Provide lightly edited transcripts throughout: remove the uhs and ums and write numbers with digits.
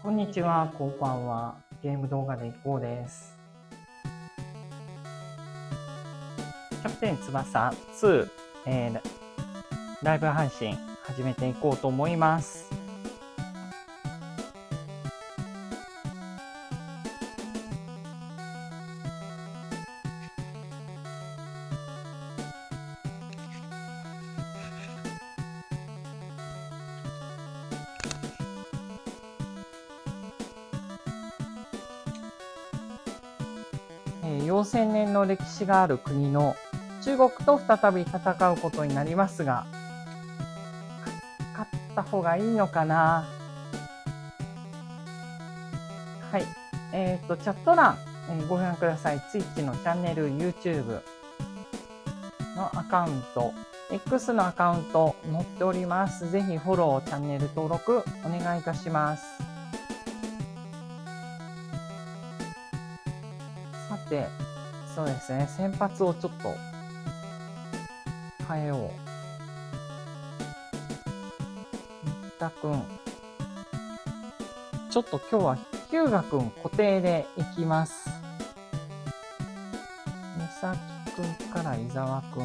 こんにちは、こんばんは。ゲーム動画でいこうです。キャプテン翼2、ライブ配信始めていこうと思います。4000年の歴史がある国の中国と再び戦うことになりますが、勝った方がいいのかな。はい。チャット欄、ご覧ください。Twitch のチャンネル、YouTube のアカウント、X のアカウント載っております。ぜひフォロー、チャンネル登録お願いいたします。さて、そうですね、先発をちょっと変えよう。新田くん。ちょっと今日は日向くん固定でいきます。美咲くんから伊沢くん。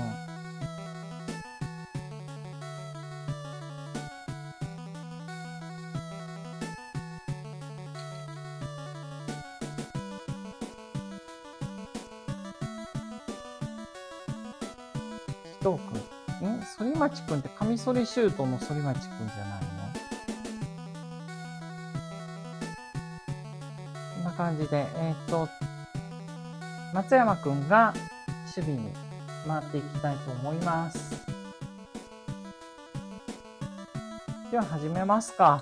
どうくん。反町くんってカミソリシュートの反町くんじゃないの？こんな感じで、松山くんが守備に回っていきたいと思います。では始めますか。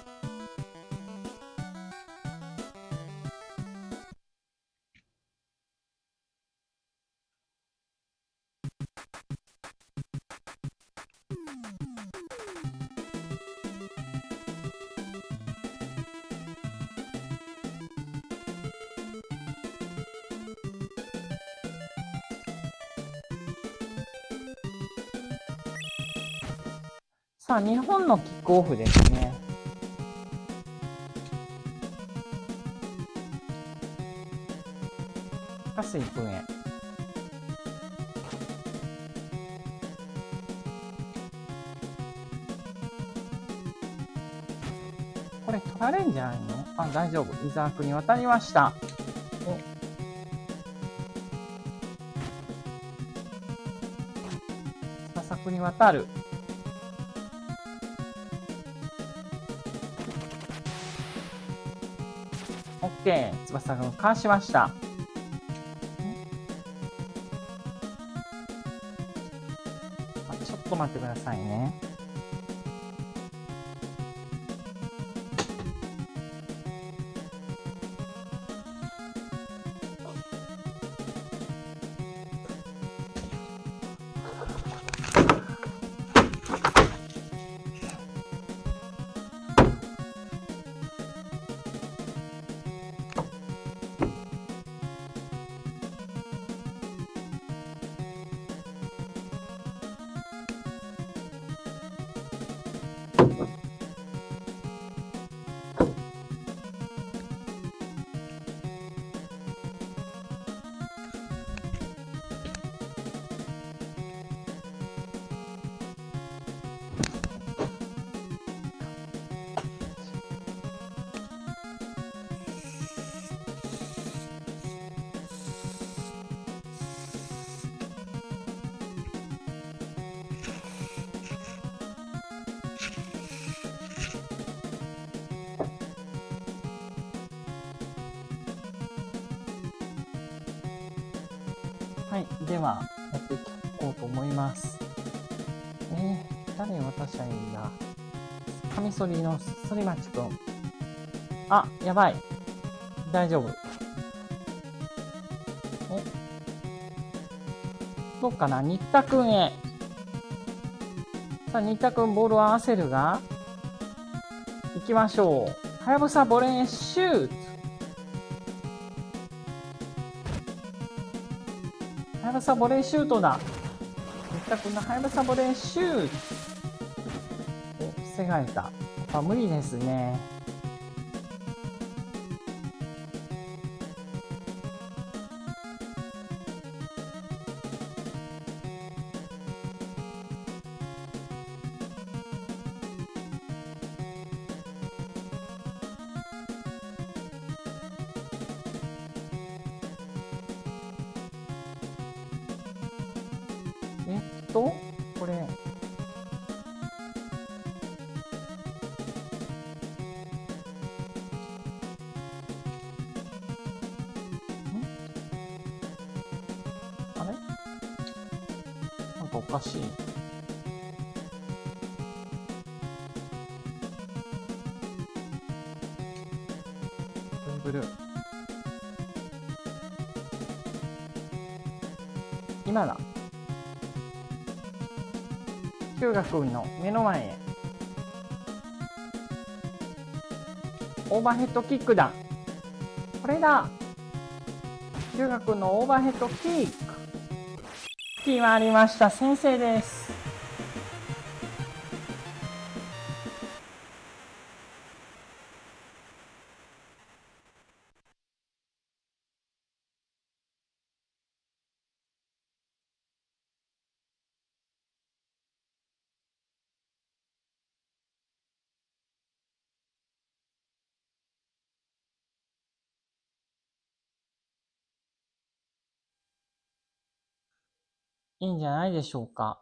さあ、日本のキックオフですね。粕井君へ。これ取られんじゃないの？あ、大丈夫。伊沢君に渡りました。翼君に渡る。OK。翼君かわしました。ちょっと待ってくださいね。はい。では、やっていこうと思います。誰に渡したらいいんだ。カミソリの反町くん。あ、やばい。大丈夫。どうかな？新田くんへ。さあ、新田くんボールを合わせるが、行きましょう。はやぶさボレーシュート。はやぶさボレーシュートだ。新田くんのはやぶさボレーシュート。防がれた。やっぱ無理ですね。 これ。あれなんかおかしい。ブルブル。今だ。ヒュウガ君の目の前へ。オーバーヘッドキックだ。これだ。ヒュウガ君のオーバーヘッドキック。決まりました。先生です。いいんじゃないでしょうか。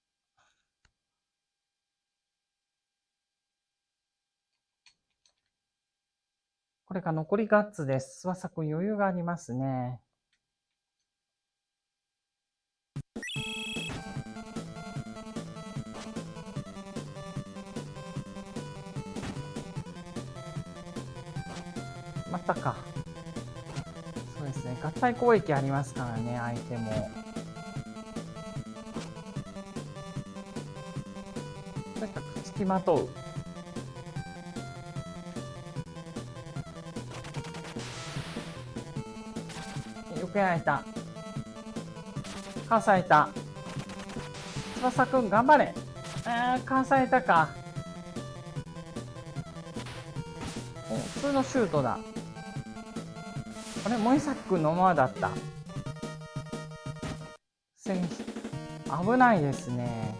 これが残りガッツです。翼くん余裕がありますね。またか。そうですね。合体攻撃ありますからね、相手も。とにかく付きまとう。よくやられた。かわされた。翼くん頑張れ。かわされたか。普通のシュートだ。あれ、森崎くんのままだった。危ないですね。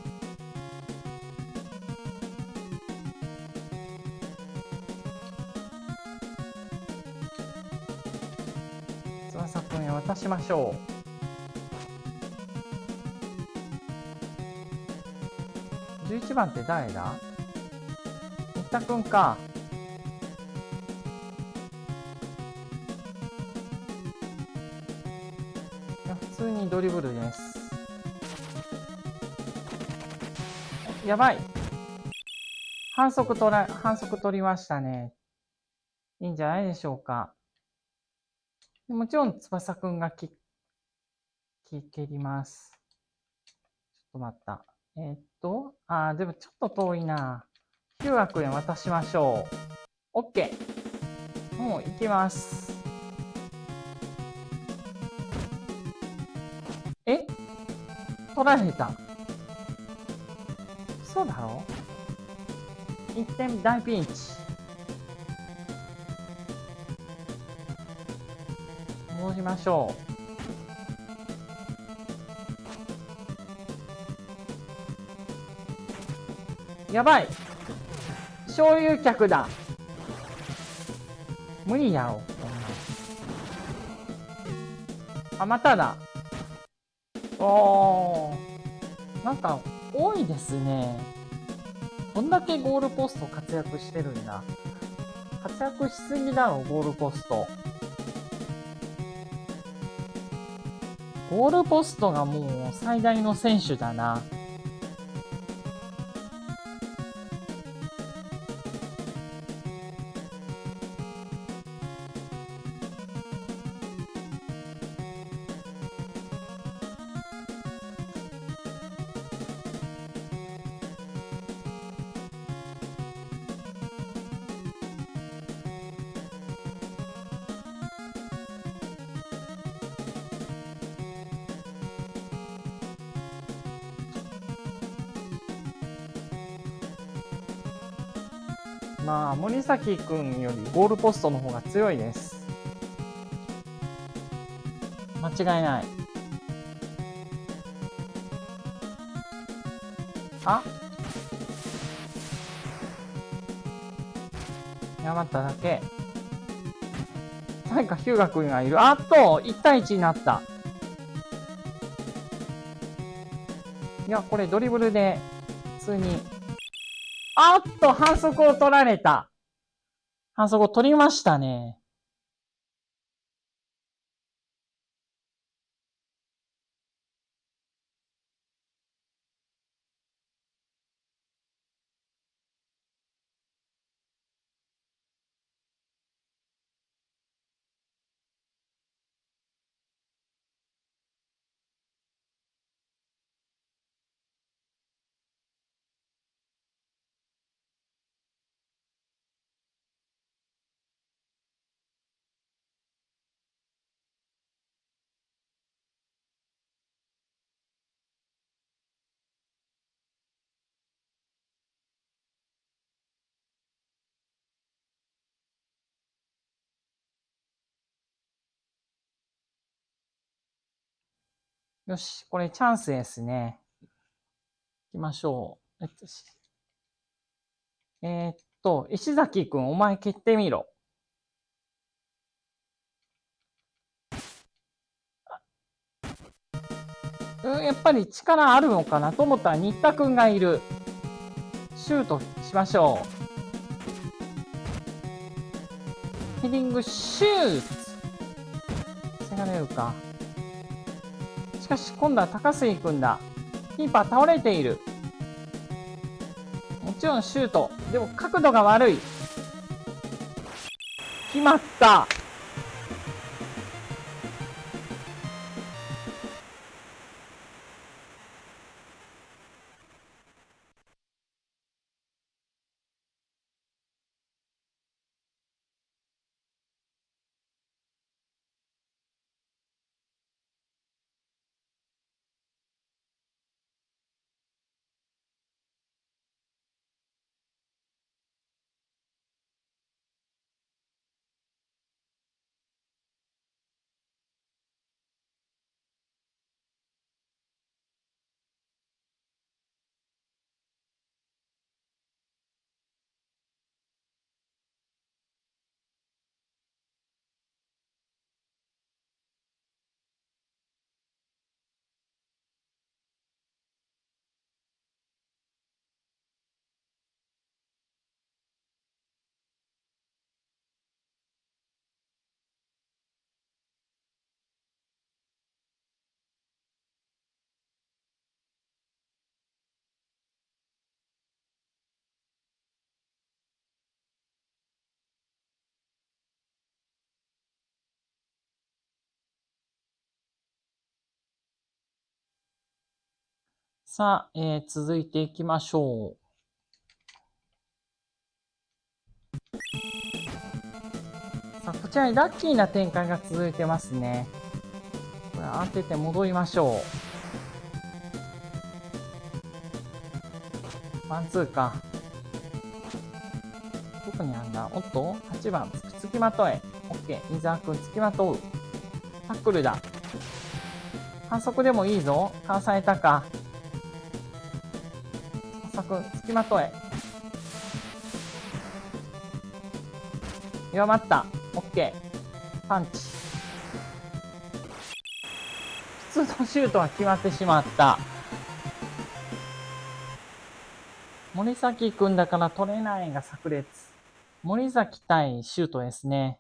翼くんへ渡しましょう。11番って誰だ？新田くんか。いや、普通にドリブルです。やばい。反則取りましたね。いいんじゃないでしょうか。もちろん翼くんが蹴ります。ちょっと待った。でもちょっと遠いな。ヒュウガ君へ渡しましょう。OK。もう行きます。取られた。そうだろ？1点大ピンチ。戻りましょう。やばい。醤油客だ。無理やろ。あ、まただ。なんか多いですね。どんだけゴールポスト活躍してるんだ。活躍しすぎだろ、ゴールポスト。ゴールポストがもう最大の選手だな。まあ、森崎くんよりゴールポストの方が強いです。間違いない。あ？山田だけ。誰かヒュウガくんがいる。あっと、1対1になった。 いや、これドリブルで、普通に。あっと、反則を取られた。反則を取りましたね。よし、これチャンスですね。行きましょう。石崎くん、お前蹴ってみろ。やっぱり力あるのかなと思ったら新田くんがいる。シュートしましょう。ヘディングシュート。防がれるか。しかし今度は高杉くんだ。キーパー倒れている。もちろんシュート。でも角度が悪い。決まった。さあ、続いていきましょう。さあ、こちらにラッキーな展開が続いてますね。これ当てて戻りましょう。ワンツーか。どこにあんだ？おっと ?8 番、つきまとえ。オッケー、伊沢くん、つきまとう。タックルだ。反則でもいいぞ。かわされたか。さくん、つきまとえ。弱まった。オッケー。パンチ。普通のシュートは決まってしまった。森崎くんだから取れないが炸裂。森崎対シュートですね。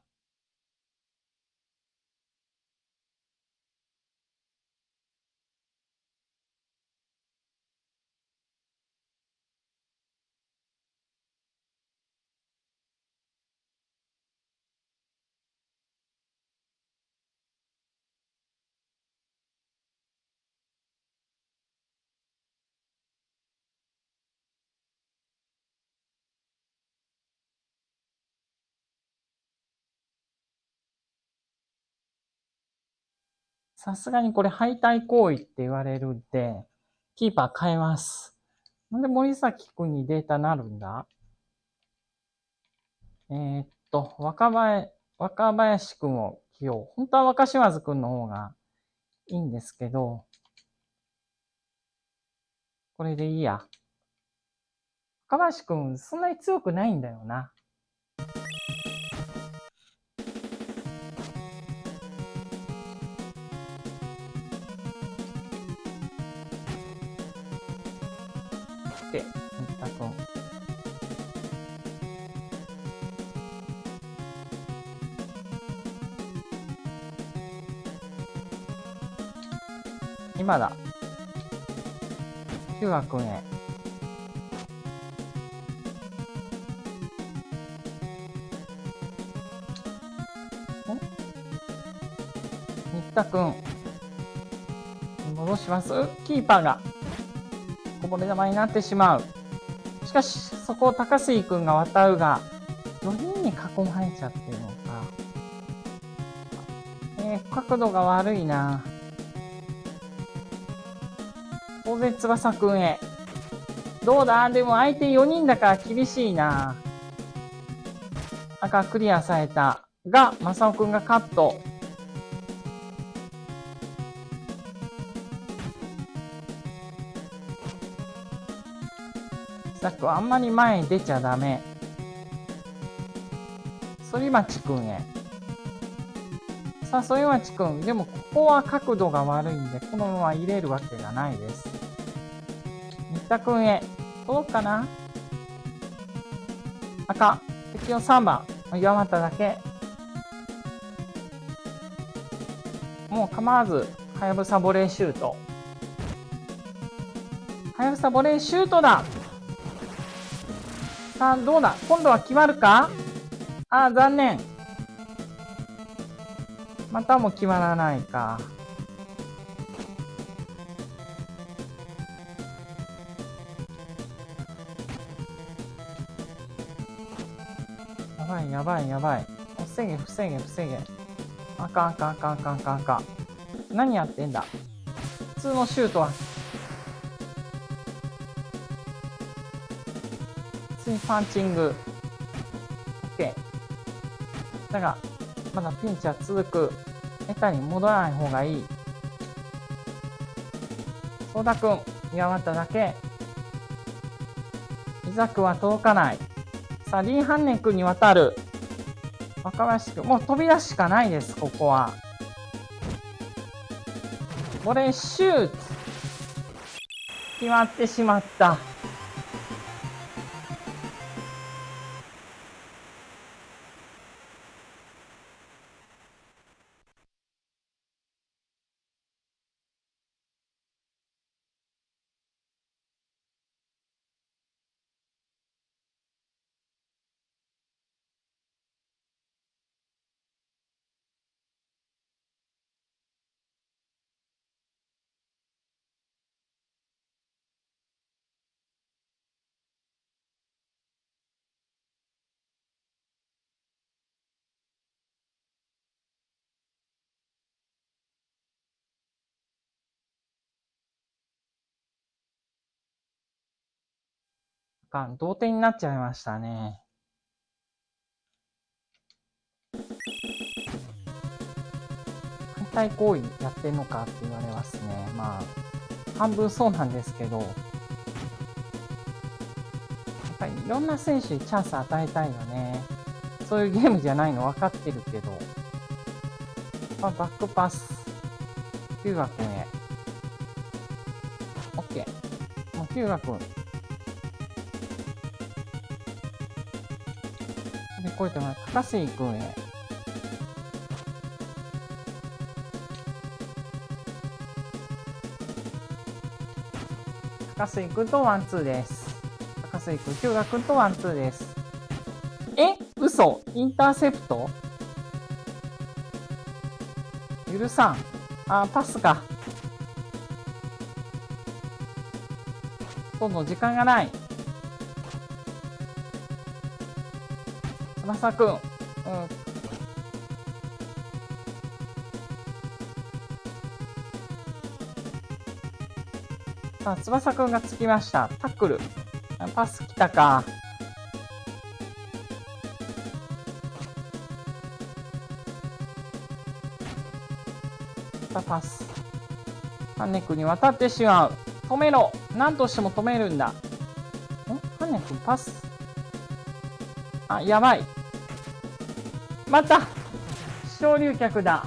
さすがにこれ敗退行為って言われるんで、キーパー変えます。なんで森崎くんにデータなるんだ？若林くんを起用。本当は若島津くんの方がいいんですけど、これでいいや。若林くん、そんなに強くないんだよな。 で、新田くん。今だ。ヒューガくんへ。新田くん。戻します。キーパーがこぼれ球になってしまう。しかし、そこを高杉くんが渡るが、4人に囲まれちゃってるのか。角度が悪いな。当然翼くんへ。どうだ？でも相手4人だから厳しいな。赤クリアされた。が、正雄くんがカット。さっきはあんまり前に出ちゃダメ。反町くんへ。さあ、反町くん。でも、ここは角度が悪いんで、このまま入れるわけがないです。新田くんへ。届くかな？赤。敵の3番。岩俣だけ。もう構わず、はやぶさボレーシュート。はやぶさボレーシュートだ！さあ、どうだ？今度は決まるか？ああ、残念。またも決まらないか。やばいやばいやばい。防げ防げ防げ。あかんあかんあかんあかんあかんあかん。何やってんだ。普通のシュートは。普通にパンチング。OK。だが、まだピンチは続く。下手に戻らない方がいい。相田くん、岩俣だけ。伊沢くんは届かない。さあ、リンハンネンくんに渡る。若林くん、もう飛び出すしかないです、ここは。これ、シュート。決まってしまった。同点になっちゃいましたね。反対行為やってんのかって言われますね。まあ、半分そうなんですけど、やっぱりいろんな選手にチャンス与えたいよね。そういうゲームじゃないの分かってるけど。まあ、バックパス。ヒューガ君へ。OK。もうヒューガ君。で、こうやってもらう。高杉君へ。高杉君とワンツーです。高杉君、ヒューガ君とワンツーです。嘘？インターセプト？許さん。パスか。どんどん時間がない。翼くん。さあ、翼くんがつきました。タックル。パス来たか。パス。ハンネ君に渡ってしまう。止めろ。何としても止めるんだ。ハンネ君パス。やばい。また昇竜脚だ。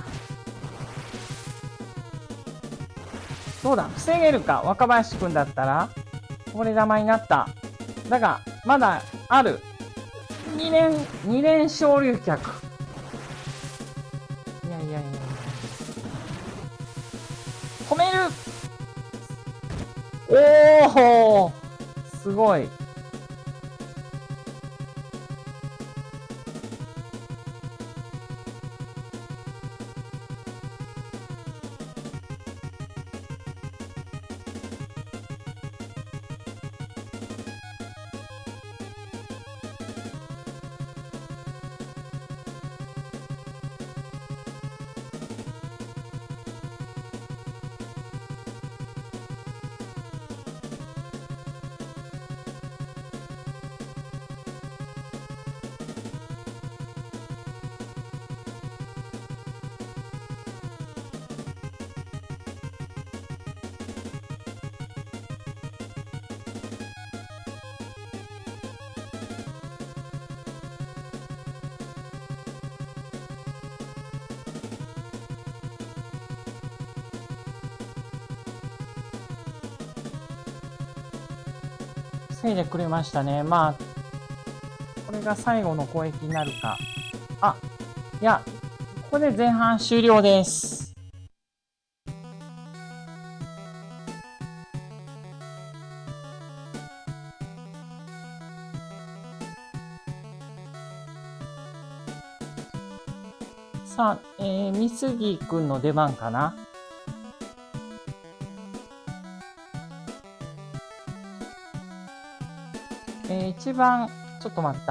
どうだ、防げるか。若林君だったらこぼれ球になった。だが、まだある。2連昇竜脚。いやいやいやいや。止める。おお、すごい。防いでくれましたね。まあ、これが最後の攻撃になるか。あ、いや、ここで前半終了です。さあ、三杉くんの出番かな。一番、ちょっと待った。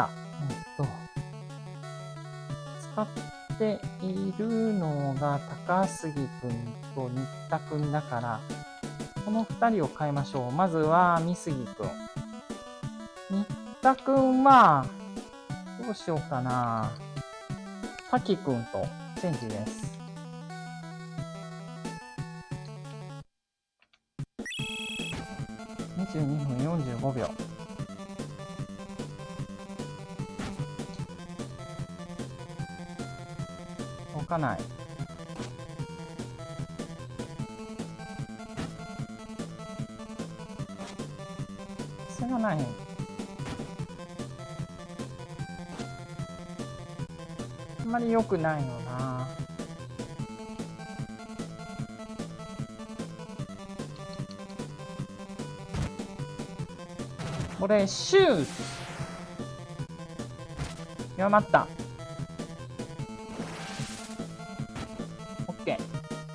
使っているのが高杉くんと新田くんだから、この2人を変えましょう。まずは三杉くん。新田くんは、どうしようかな。滝くんとチェンジです。22分45秒。動かない。それがない。あんまり良くないよな。これ、シュート。弱まった。オッケー。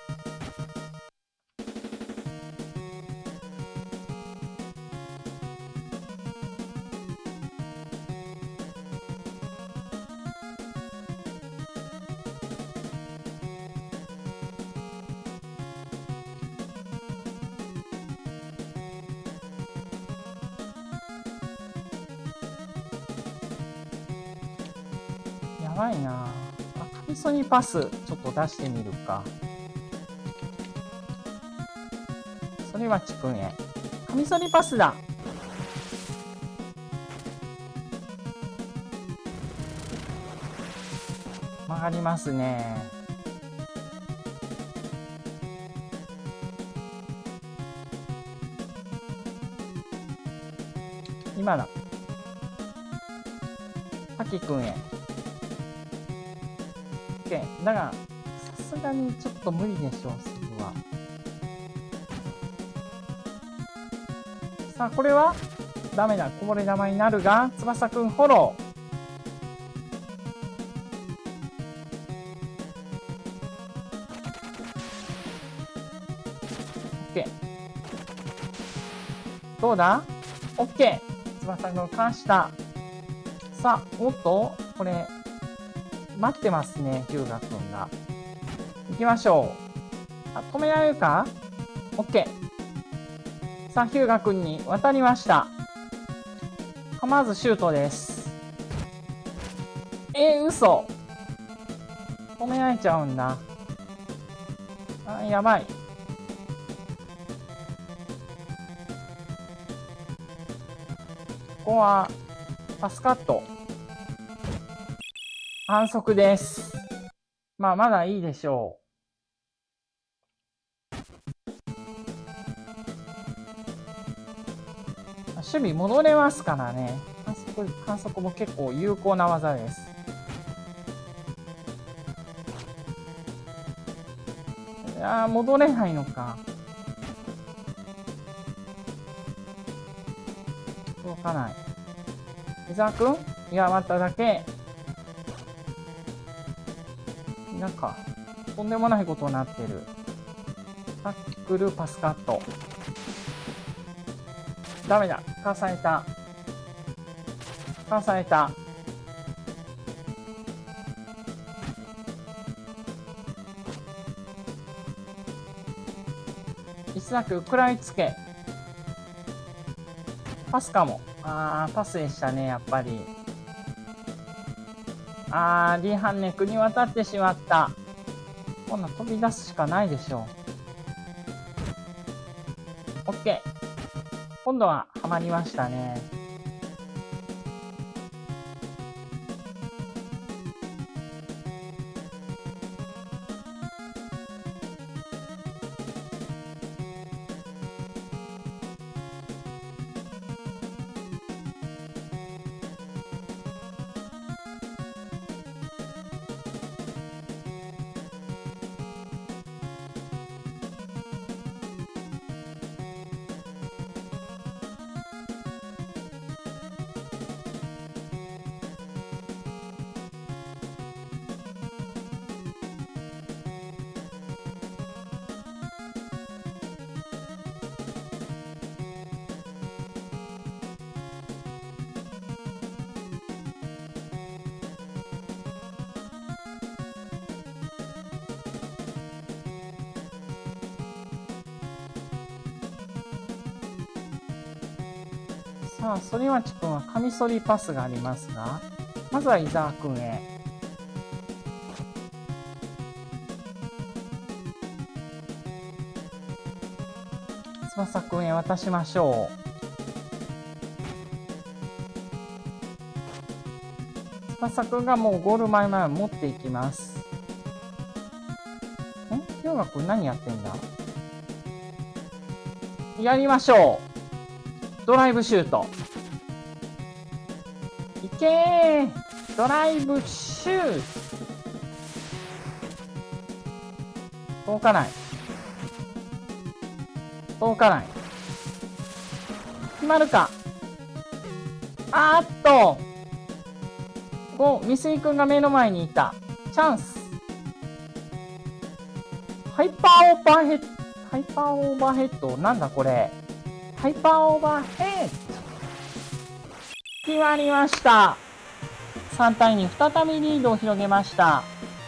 やばいな。カミソリパス、ちょっと出してみるか。それはちくんへ。カミソリパスだ。曲がりますね。今だ。滝くんへ。OK。だが、さすがにちょっと無理でしょう、すぐは。さあ、これはダメだ。こぼれ球になるが、翼くんフォロー。OK。どうだ ?OK。翼くん返した。さあ、おっとこれ、待ってますね、ヒューガくんが。行きましょう。あ、止められるか ?OK。さあ、ヒューガくんに渡りました。構わずシュートです。嘘。止められちゃうんだ。あ、やばい。ここは、パスカット。反則です。まあ、まだいいでしょ備戻れますからね。反則も結構有効な技です。いやー、戻れないのか。届かない。伊沢くんやまっただけ。なんか、とんでもないことになってる。タックル、パスカット。ダメだ。かわされた。かわされた。一なく食らいつけ。パスかも。パスでしたね、やっぱり。リーハンネクに渡ってしまった。今度は飛び出すしかないでしょう。オッケー。今度ははまりましたね。さあ、反町くんはカミソリパスがありますが、まずは伊沢くんへ。翼くんへ渡しましょう。翼くんがもうゴール前まで持っていきます。ヨガくん何やってんだ？やりましょう。ドライブシュート。いけー！ドライブシュート。届かない。届かない。決まるか。三井くんが目の前にいた。チャンス。ハイパーオーバーヘッドなんだこれ。ハイパーオーバーヘッド。決まりました。3対2、再びリードを広げました。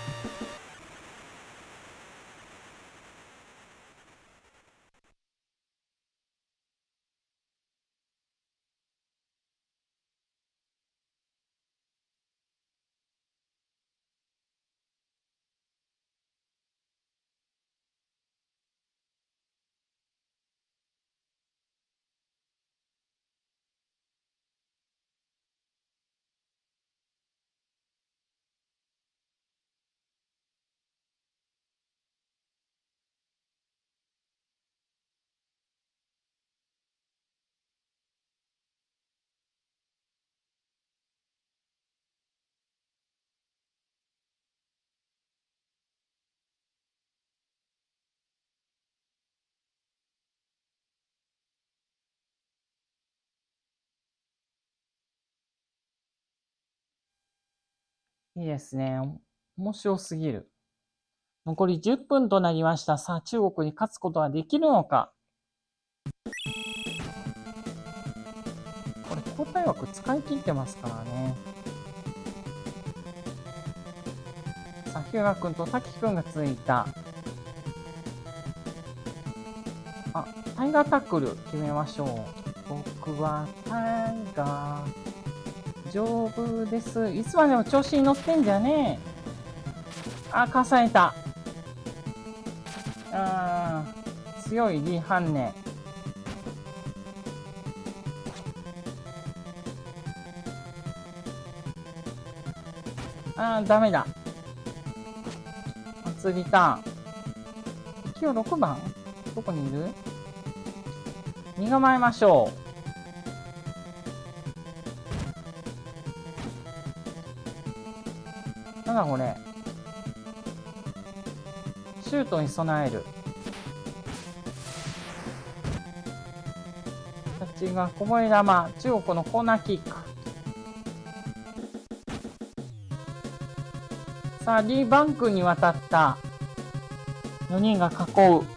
いいですね。面白すぎる。残り10分となりました。さあ、中国に勝つことはできるのか。これ、交代枠使い切ってますからね。さあ、日向くんと滝くんがついた。タイガータックル決めましょう。僕はタイガー。丈夫です。いつまでも調子に乗ってんじゃねえ。かされた。強いリーハンネ。ダメだ。初リターン。今日6番どこにいる？身構えましょだこれ。シュートに備える。こっちがこぼれ球。中国のコーナーキック。さあ、リーバンクに渡った。4人が囲う。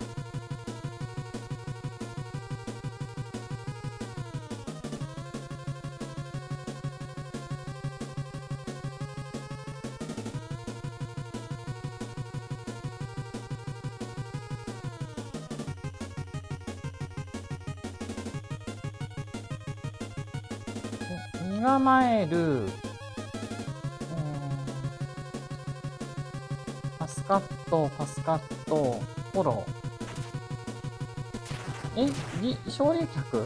身構える、パスカット、フォロー。奨励客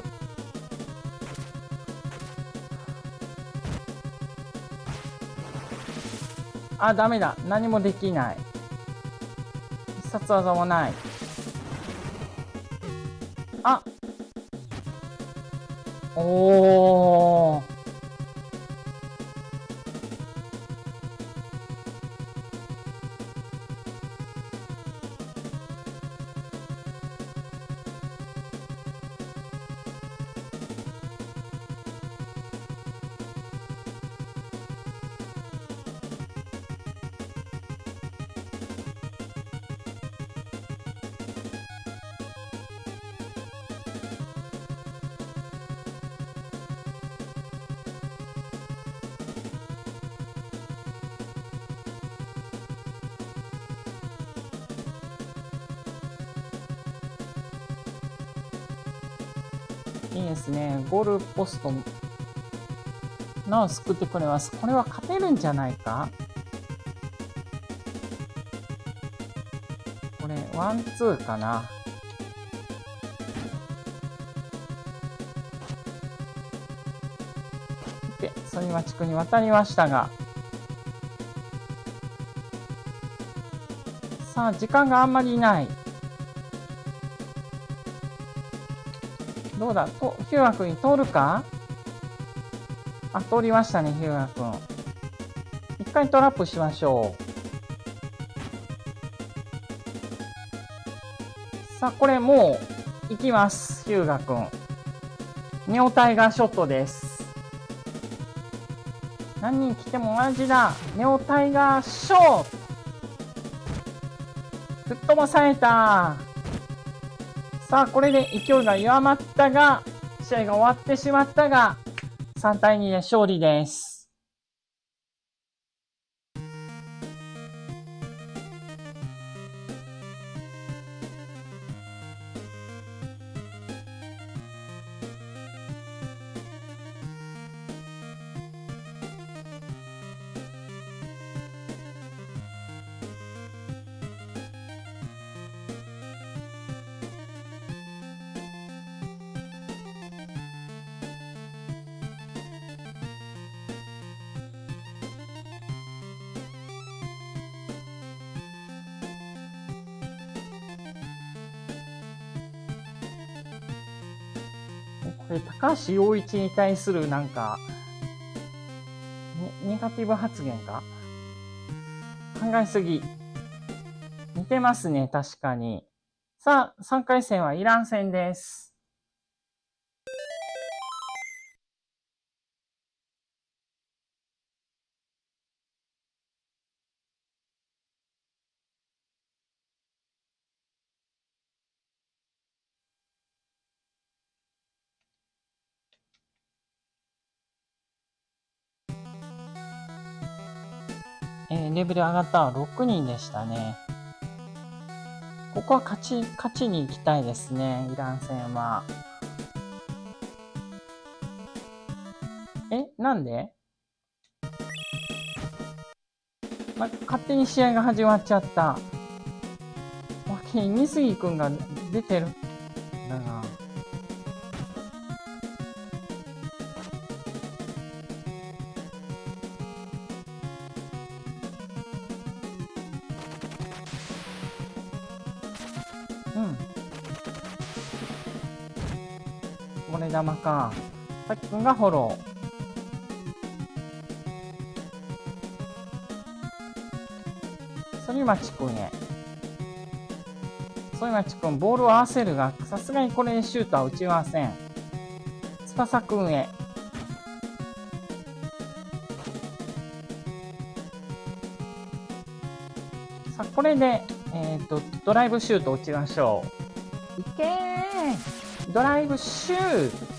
あ、ダメだ。何もできない。必殺技もない。あおー。いいですね。ゴールポストなお救ってくれます。これは勝てるんじゃないか。これ、ワン、ツーかな。で、反町地区に渡りましたが。さあ、時間があんまりない。どうだと、ヒューガ君に通るか。あ、通りましたね、ヒューガ君。一回トラップしましょう。さあ、これもう、行きます、ヒューガ君。ネオタイガーショットです。何人来ても同じだ。ネオタイガーショート。吹っ飛ばされた。さあ、これで勢いが弱まったが、試合が終わってしまったが、3対2で勝利です。これ、高橋陽一に対するなんか、ネガティブ発言か考えすぎ。似てますね、確かに。さあ、3回戦はイラン戦です。レベル上がったのは6人でしたね。ここは勝ちに行きたいですね、イラン戦は。なんで勝手に試合が始まっちゃった。三杉くんが出てる。だな。これ玉か。さっきくんがフォロー。 反町くんへ。反町くん、ボールを合わせるが、さすがにこれでシュートは打ちません。翼くんへ。さあ、これで、ドライブシュート打ちましょう。いけー！ドライブシュート！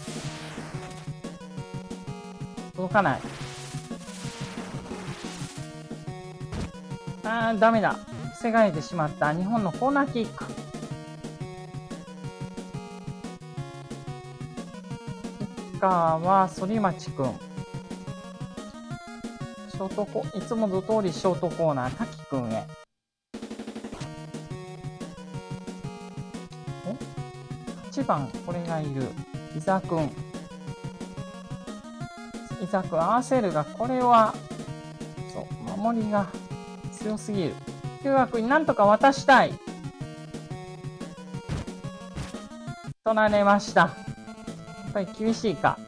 届かない。あー、ダメだ。防がれてしまった。日本のコーナーキック。キッカーは反町くん。ショートいつもの通りショートコーナー、滝くんへ。8番、これがいる。伊沢くん。伊沢くん合わせるが、これは、そう、守りが強すぎる。中学になんとか渡したい。取られました。やっぱり厳しいか。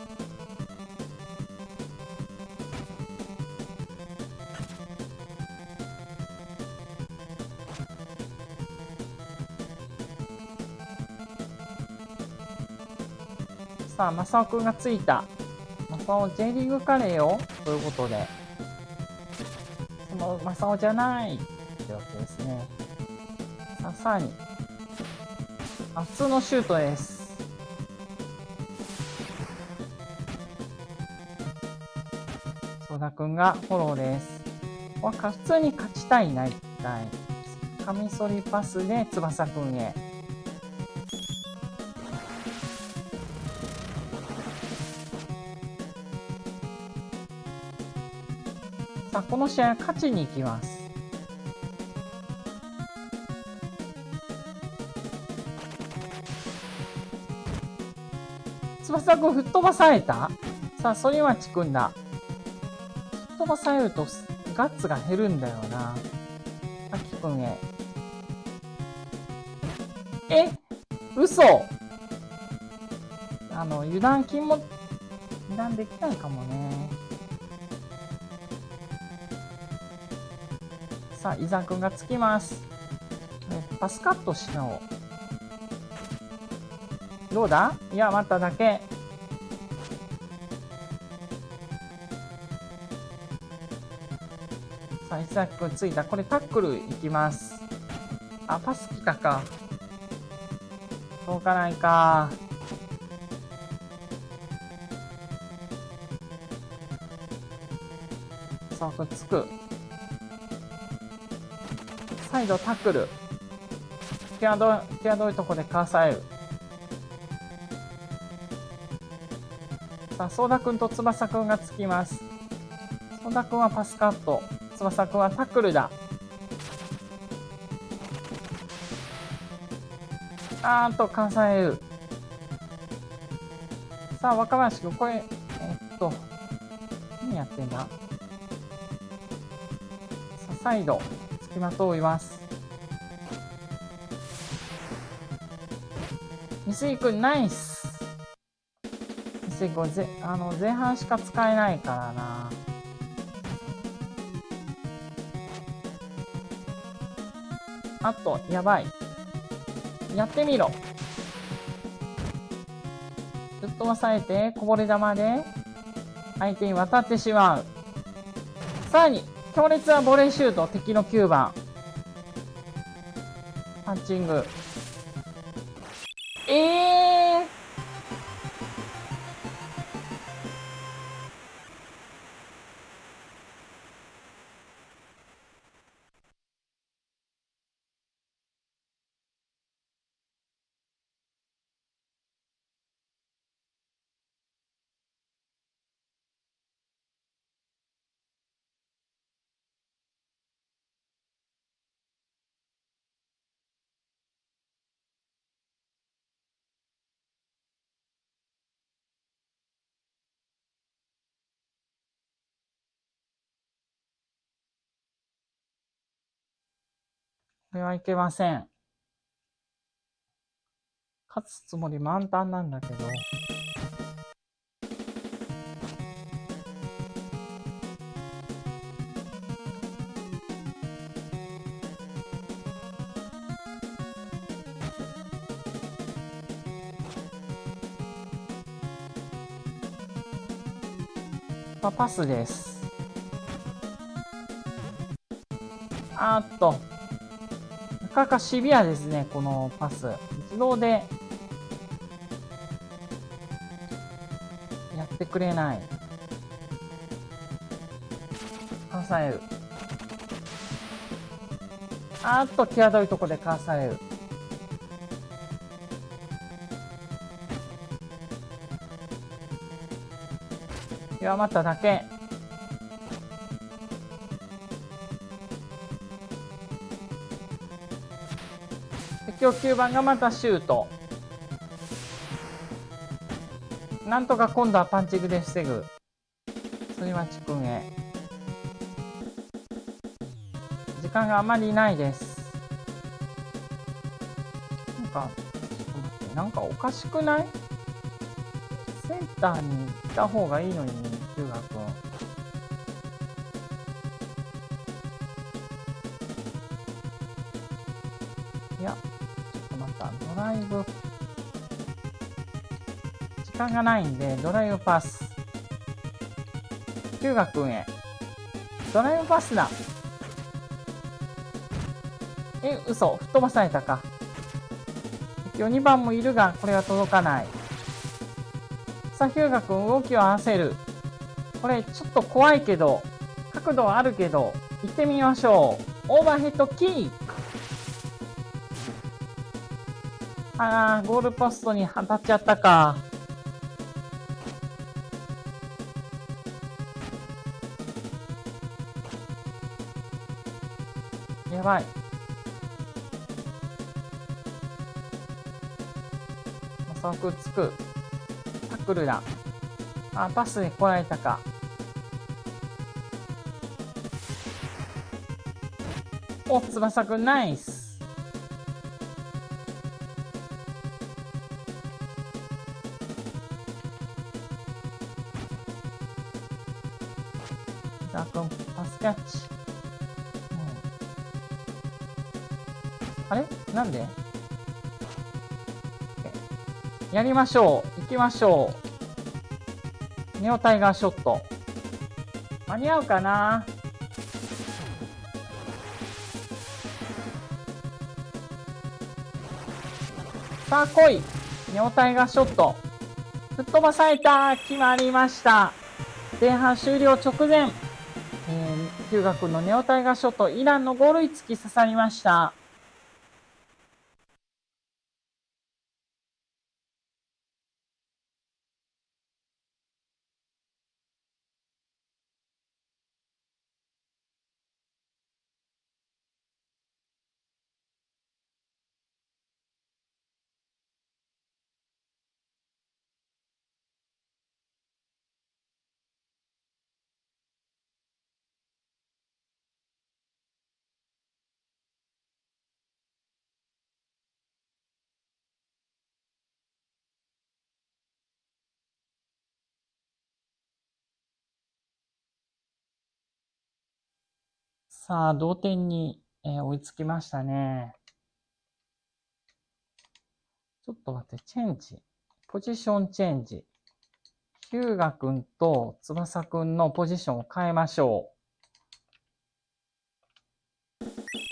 さあ、正雄くんがついた。正雄 J リーグカレーをということで、その正雄じゃないってわけですね。さらに、普通のシュートです。ソ田くんがフォローです。普通に勝ちたいな、一回。カミソリパスで翼くんへ。さあ、この試合は勝ちに行きます。翼くん吹っ飛ばされた？さあ、反町くんだ。吹っ飛ばされるとガッツが減るんだよな。あきくんへ。嘘！油断できないかもね。さあ、伊沢くんがつきます。パスカットしよう。どうだ？いや、待っただけ。さあ、伊沢くんついた。これタックルいきます。パス来たか。届かないか。さあ、これつく。サイドタックル。際どいとこでかわされる。さあ、ソーダくんと翼くんがつきます。ソーダくんはパスカット。翼くんはタックルだ。かわされる。さあ、若林くん、これ、何やってんだ？さあ、サイド、付きまといます。三井くん、ナイス。三井くん、前半しか使えないからな。やばい。やってみろ。ずっと押さえて、こぼれ球で、相手に渡ってしまう。さらに、強烈なボレーシュート、敵の9番。パンチング。これはいけません。勝つつもり満タンなんだけど。 まあ、パスです。なかなかシビアですね、このパス。自動でやってくれない。かされる。際どいとこでかわされる。弱まっただけ。敵を9番がまたシュート。なんとか今度はパンチングで防ぐ。反町くんへ。時間があまりないです。ちょっと待って、なんかおかしくない？センターに行った方がいいのに、中学くん。いや、ちょっと待った。ドライブ。時間がないんで、ドライブパス。中学くんへ。ドライブパスだ。嘘。吹っ飛ばされたか。2番もいるが、これは届かない。さあ、ヒューガ君、動きを合わせる。これ、ちょっと怖いけど、角度はあるけど、行ってみましょう。オーバーヘッドキー。ゴールポストに当たっちゃったか。やばい。即つく。タックルだ。パスで来られたか。翼くんナイス。翼くん、パスキャッチ。あれなんでやりましょう。行きましょう。ネオタイガーショット。間に合うかな？さあ来い。ネオタイガーショット。吹っ飛ばされた。決まりました。前半終了直前。ヒューガ君のネオタイガーショット、イランのゴールに突き刺さりました。さあ、同点に、追いつきましたね。ちょっと待って、チェンジ。ポジションチェンジ。ヒューガ君と翼君のポジションを変えましょう。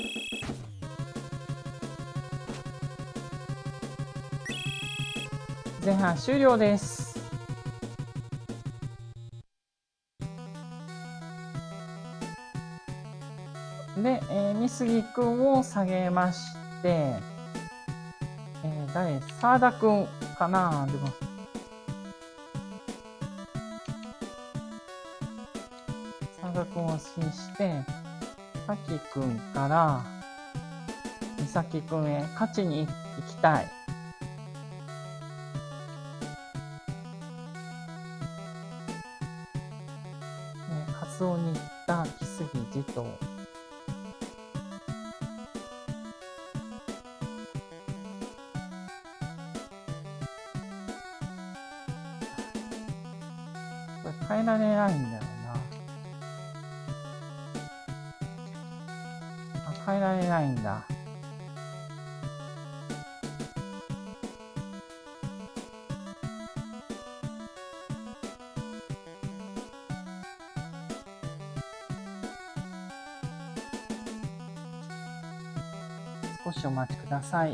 前半終了です。で、三杉くんを下げまして、沢田くんかな？でも沢田くんを進して、滝くんから美咲くんへ勝ちに行きたい。カツオに行った木杉児と、これ変えられないんだよな。変えられないんだ。 少しお待ちください。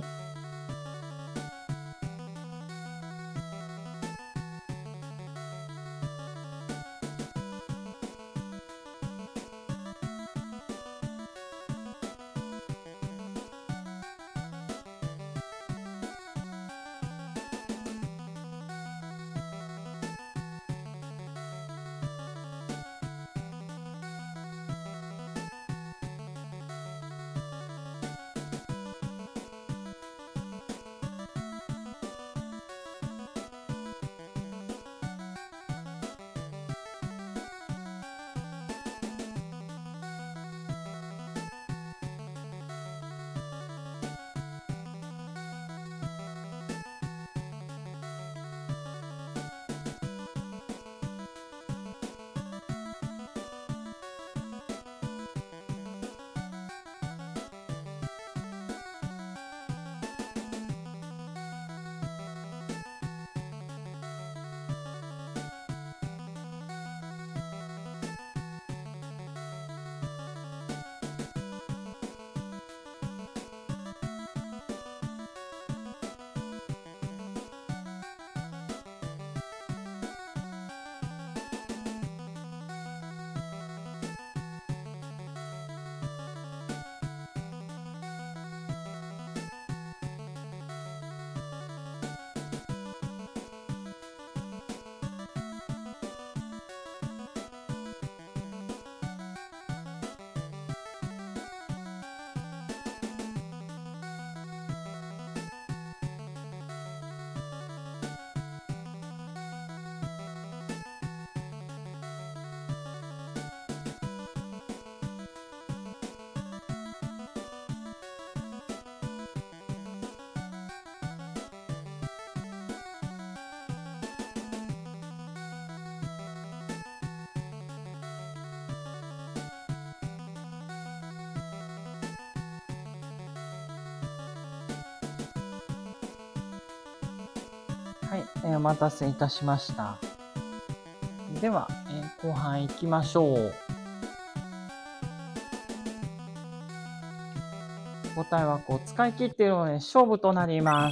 はい、お待たせいたしました。では、後半行きましょう。5体枠を使い切っているので勝負となります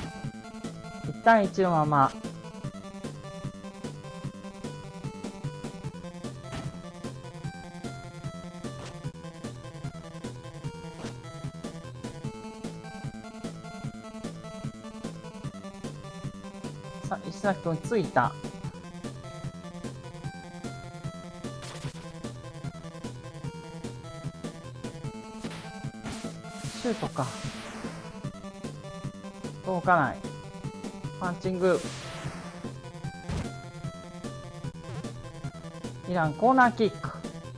。1対1のまま。さあ、石崎くんついた。シュートか。届かない。パンチング。イランコーナーキック。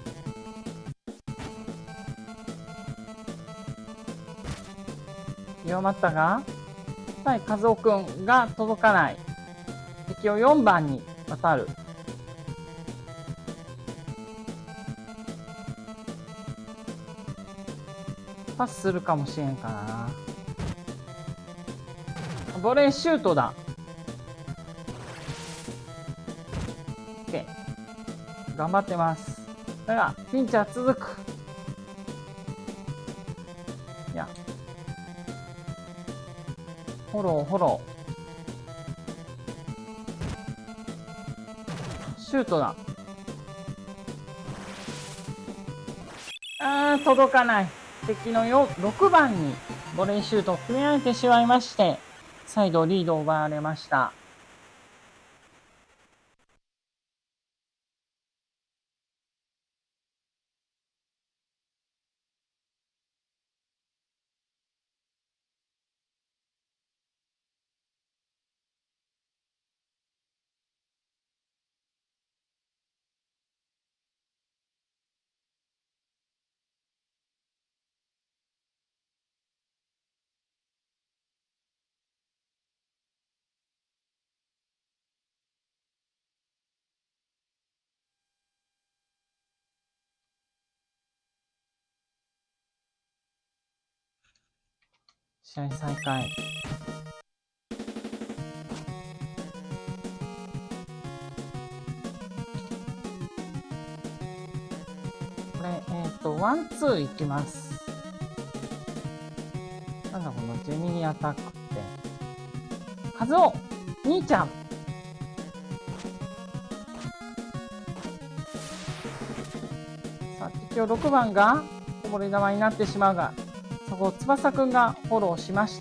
弱まったが、対和夫くんが届かない。敵を4番に渡る。パスするかもしれんからな。ボレーシュートだ。OK。頑張ってます。だが、ピンチは続く。いや。フォロー、フォロー。シュートだ。届かない。敵の6番にボレーシュートを決められてしまいまして、再度リードを奪われました。試合再開。これ、ワン、ツーいきます。 ジェミニアタックって。カズオ兄ちゃん。さあ、敵を6番がこぼれ球になってしまうが、そこを翼くんがフォローしました。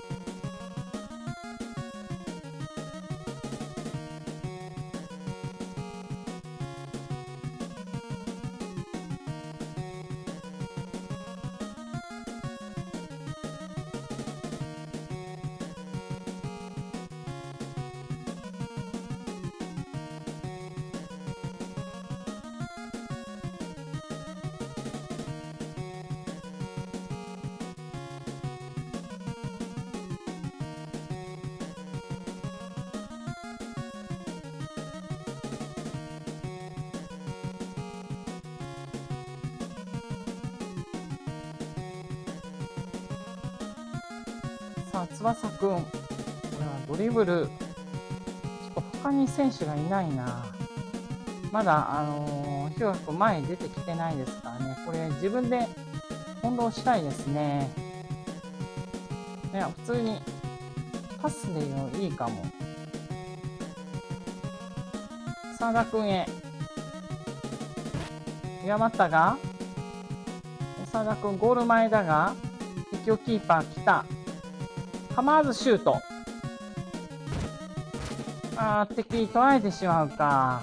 さあ、翼くん。これはドリブル。ちょっと他に選手がいないな。まだ、ひろやくん前に出てきてないですからね。これ自分で翻弄したいですね。いや、普通にパスでいいかも。澤田くんへ。山田が、澤田くんゴール前だが、敵をキーパー来た。構わずシュート。あー、敵取られてしまうか。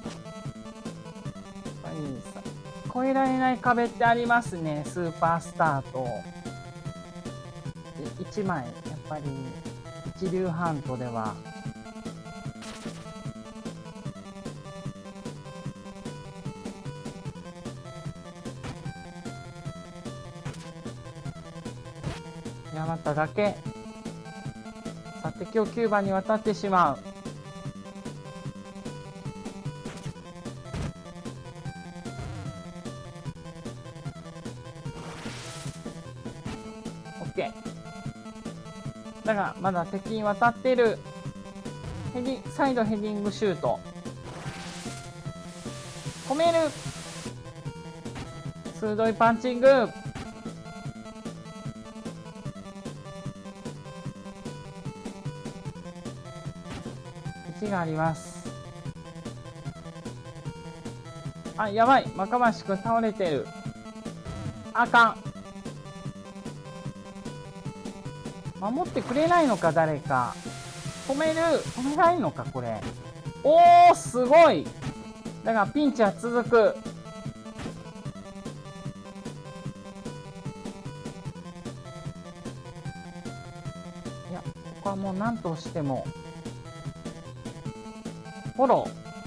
やっぱりさ、越えられない壁ってありますね。スーパースターと。1枚、やっぱり、一流ハントでは。山田だけ。さあ、敵を9番に渡ってしまう。オッケー。だが、まだ敵に渡っている。サイドヘディングシュート。止める。鋭いパンチング。があります。あ、やばい。若林くん倒れてる。あかん。守ってくれないのか、誰か。止めないのか、これ。おー、すごい。だが、ピンチは続く。いや、ここはもう何としても。フォロ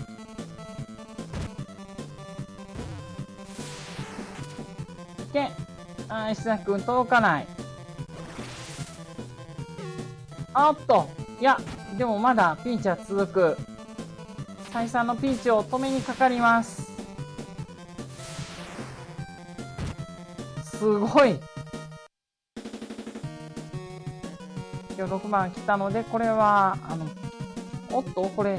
ー。いけ。あ、石崎くん届かない。あっと。いや、でもまだピンチは続く。再三のピンチを止めにかかります。すごい。今日6番来たので、これは、おっと、これ、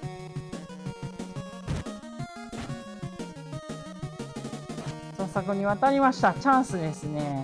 翼くんに渡りました。チャンスですね。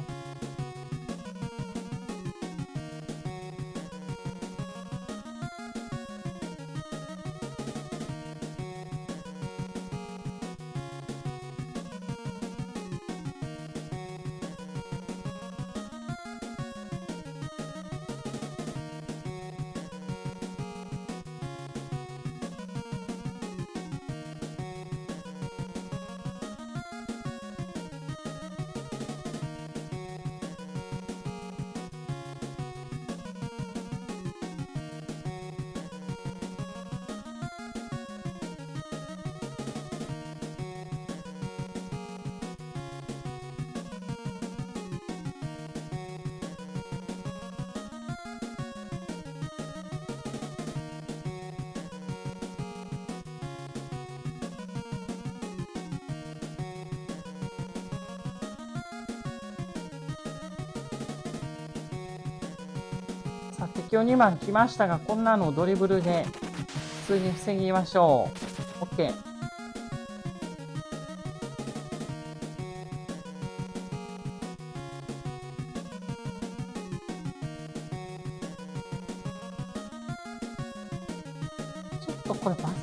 さあ、敵を2番来ましたが、こんなのをドリブルで普通に防ぎましょう。OK。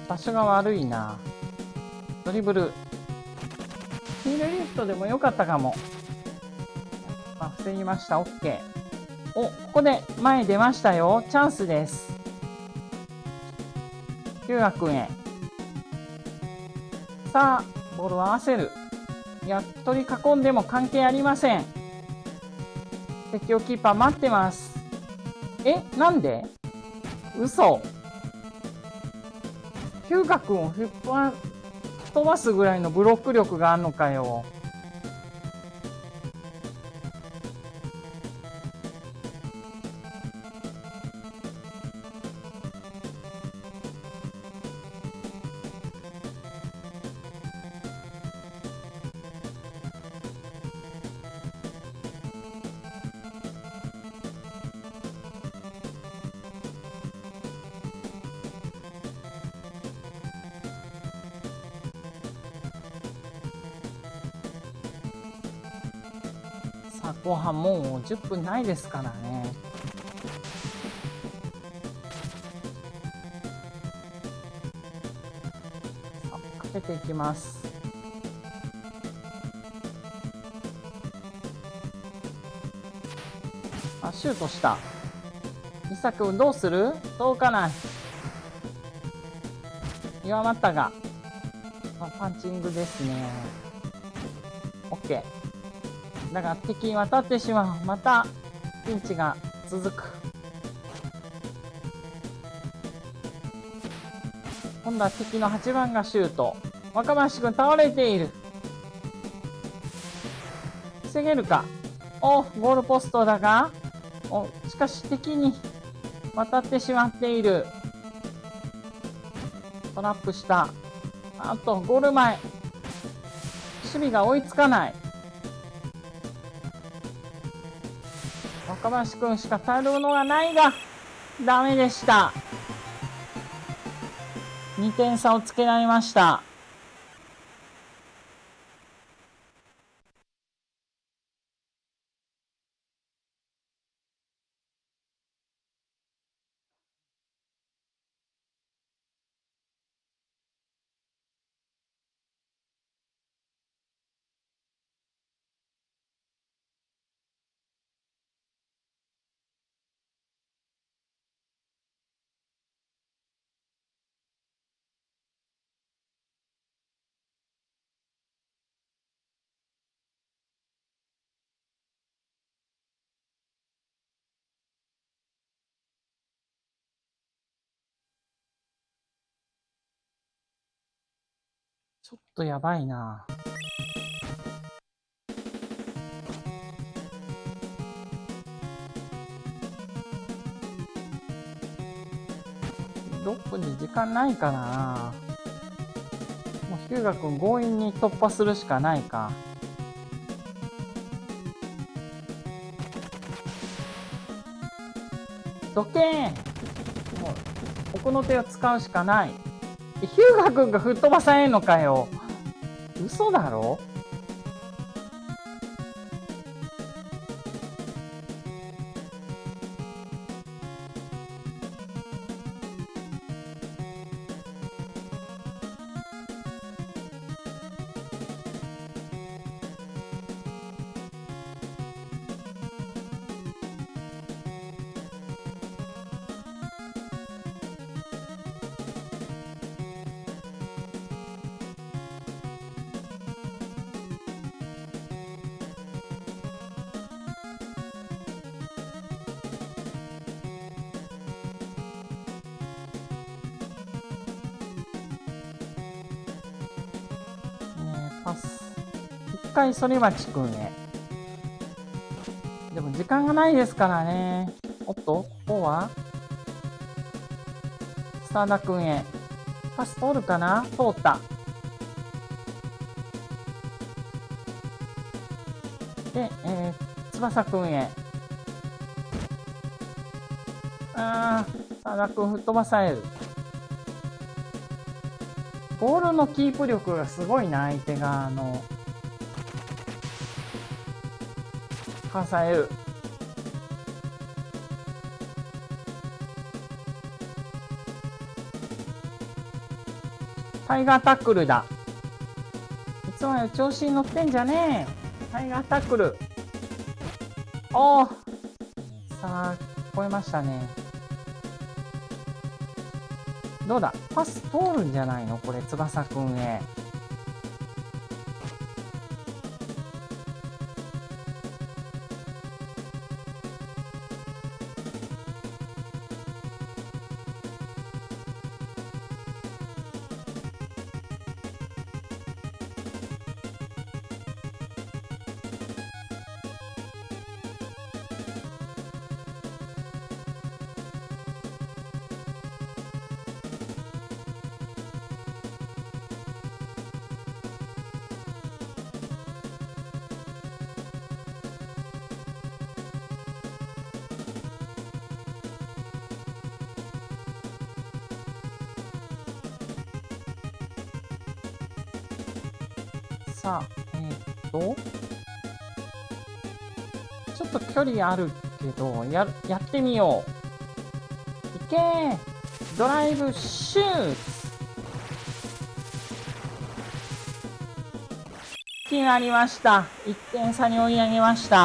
場所が悪いな。ドリブル。ヒールリフトでもよかったかも。防ぎました。OK。お、ここで前出ましたよ。チャンスです。ヒューガ君へ。さあ、ボールを合わせる。取り囲んでも関係ありません。敵をキーパー待ってます。なんで？嘘。ヒューガ君を飛ばすぐらいのブロック力があるのかよ。さあ、後半もう10分ないですからね。さあ、かけていきます。シュートした。伊佐君どうする？届かない。弱まったが。パンチングですね。OK。だが敵に渡ってしまう。またピンチが続く。今度は敵の8番がシュート。若林君倒れている。防げるか。ゴールポストだが、しかし敵に渡ってしまっている。トラップした。あとゴール前。守備が追いつかない。若林君しか頼るのがないが、ダメでした。2点差をつけられました。ちょっとやばいな。6分で時間ないかな。もう日向君強引に突破するしかないか。どけーん。もう奥の手を使うしかない。日向君が吹っ飛ばされんのかよ。嘘だろ。パス。一回反町くんへ。でも時間がないですからね。おっと、ここはス田くんへ。パス通るかな？通った。で、翼くんへ。ス田くん吹っ飛ばされる。ボールのキープ力がすごいな、相手側の。かわされる。 タイガータックルだ。いつもより調子に乗ってんじゃねえ。タイガータックル。おお。さあ、超えましたね。どうだ、パス通るんじゃないのこれ、翼くんへ。さあ、ちょっと距離あるけど、やってみよう。いけー！ドライブシュート！決まりました。1点差に追い上げました。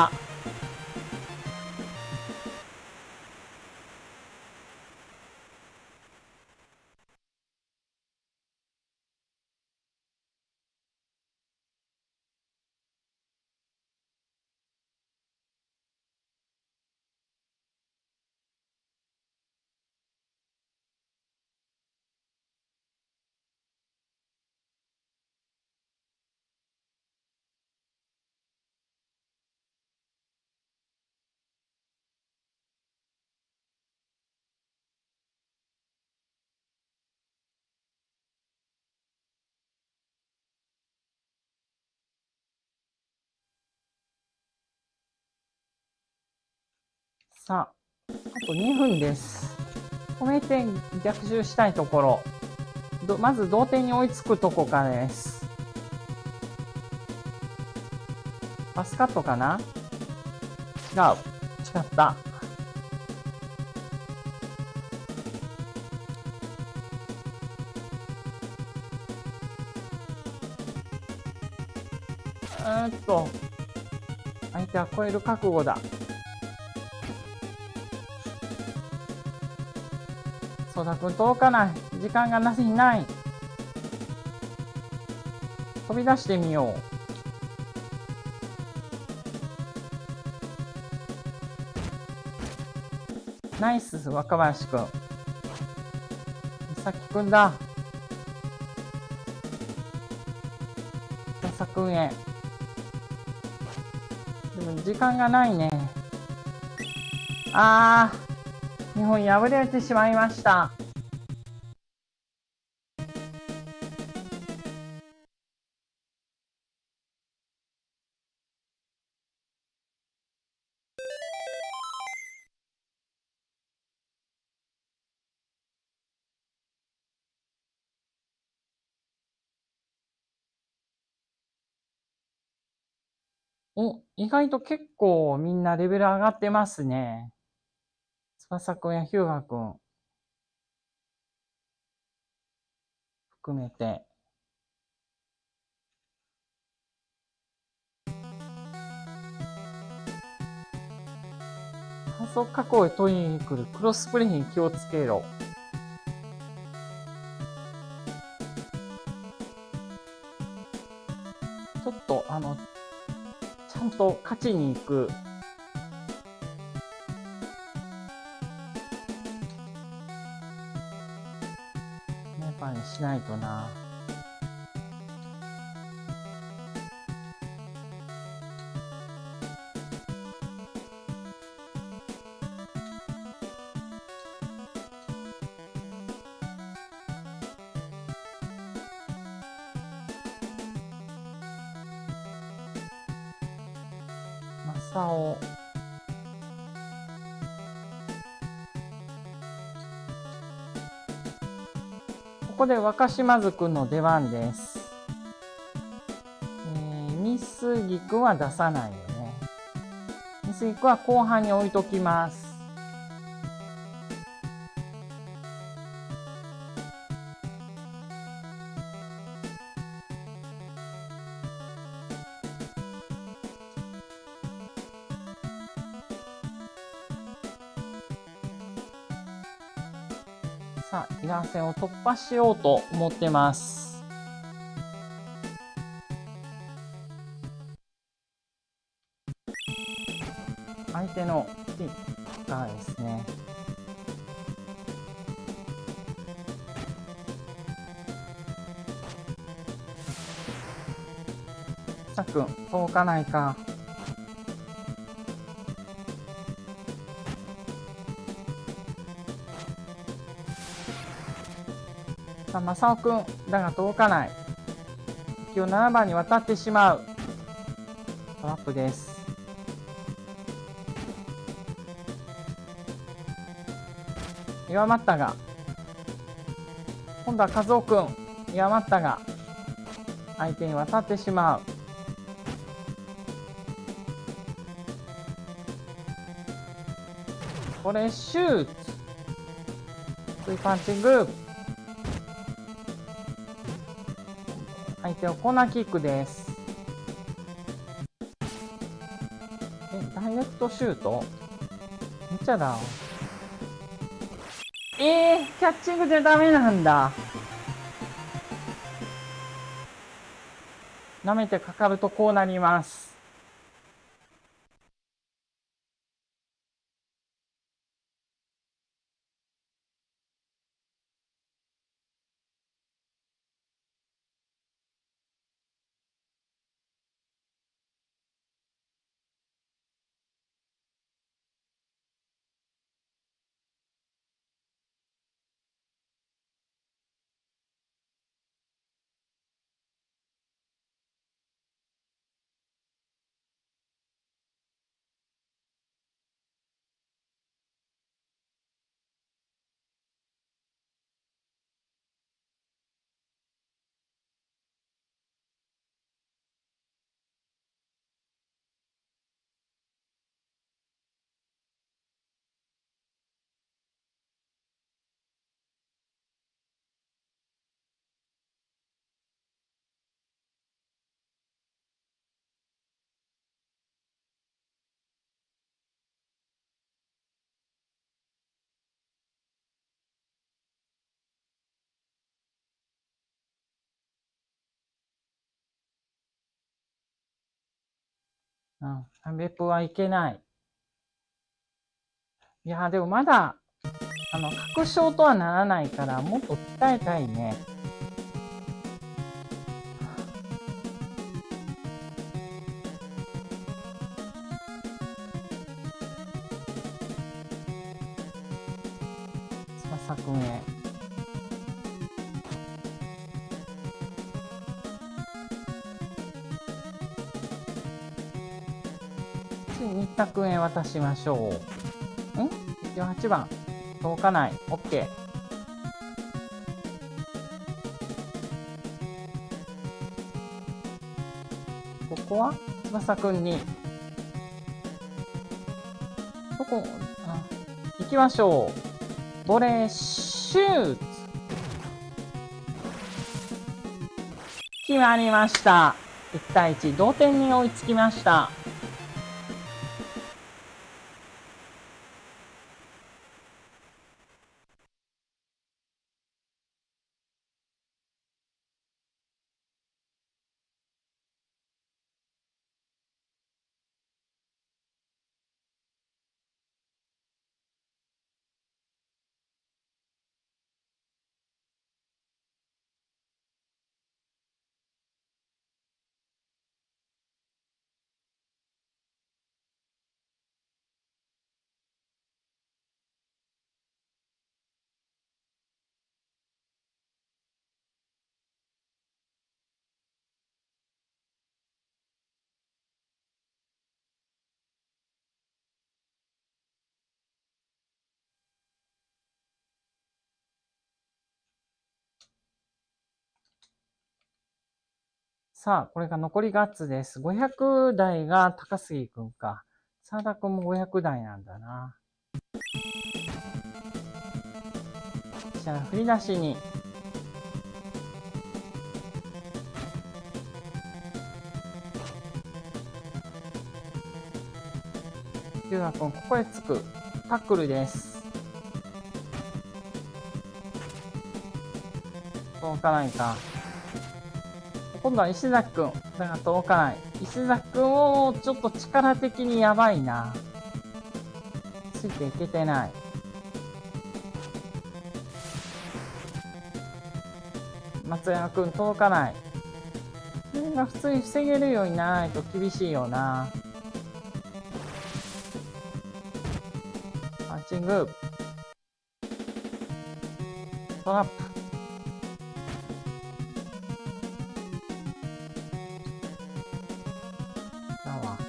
さあ、あと2分です。止めて逆襲したいところ。まず同点に追いつくとこからです。パスカットかな？違う。違った。相手は超える覚悟だ。ソダ君届かない。時間がなしにない。飛び出してみよう。ナイス、若林君。美咲君だ。笹君へ。でも時間がないね。日本敗れてしまいました。意外と結構みんなレベル上がってますね。翼くんやヒューガくん含めて。加速加工へ取りに来るクロスプレーに気をつけろ。ちょっと、ちゃんと勝ちに行く。メンバーにしないとな。正雄。ここで若島津くんの出番です。三杉くんは出さないよね。三杉くんは後半に置いときます。 さあ、イラン戦を突破しようと思ってます。相手のピンがですね、さくん、届かないか。さあ、まさおくん、だが届かない。敵を7番に渡ってしまう。トラップです。弱まったが、今度は和夫くん、弱まったが、相手に渡ってしまう。これシュート。スイパンチング。相手をコーナーキックです。ダイレクトシュートめっちゃだ。キャッチングじゃダメなんだ。舐めてかかるとこうなります。別府はいけない。いや、でもまだ、確証とはならないから、もっと鍛えたいね。翼くんへ。新田くんへ渡しましょう。一応8番。届かない。OK。ここは翼くんに。行きましょう。ボレーシュート。決まりました。1対1。同点に追いつきました。さあ、これが残りガッツです。500台が高杉くんか。沢田くんも500台なんだな。じゃあ、振り出しに。龍河くん、ここへつく。タックルです。 届かないか。今度は石崎くん。だから届かない。石崎くんをちょっと力的にやばいな。ついていけてない。松山くん届かない。それが普通に防げるようにならないと厳しいよな。パンチング。トラップ。だわ。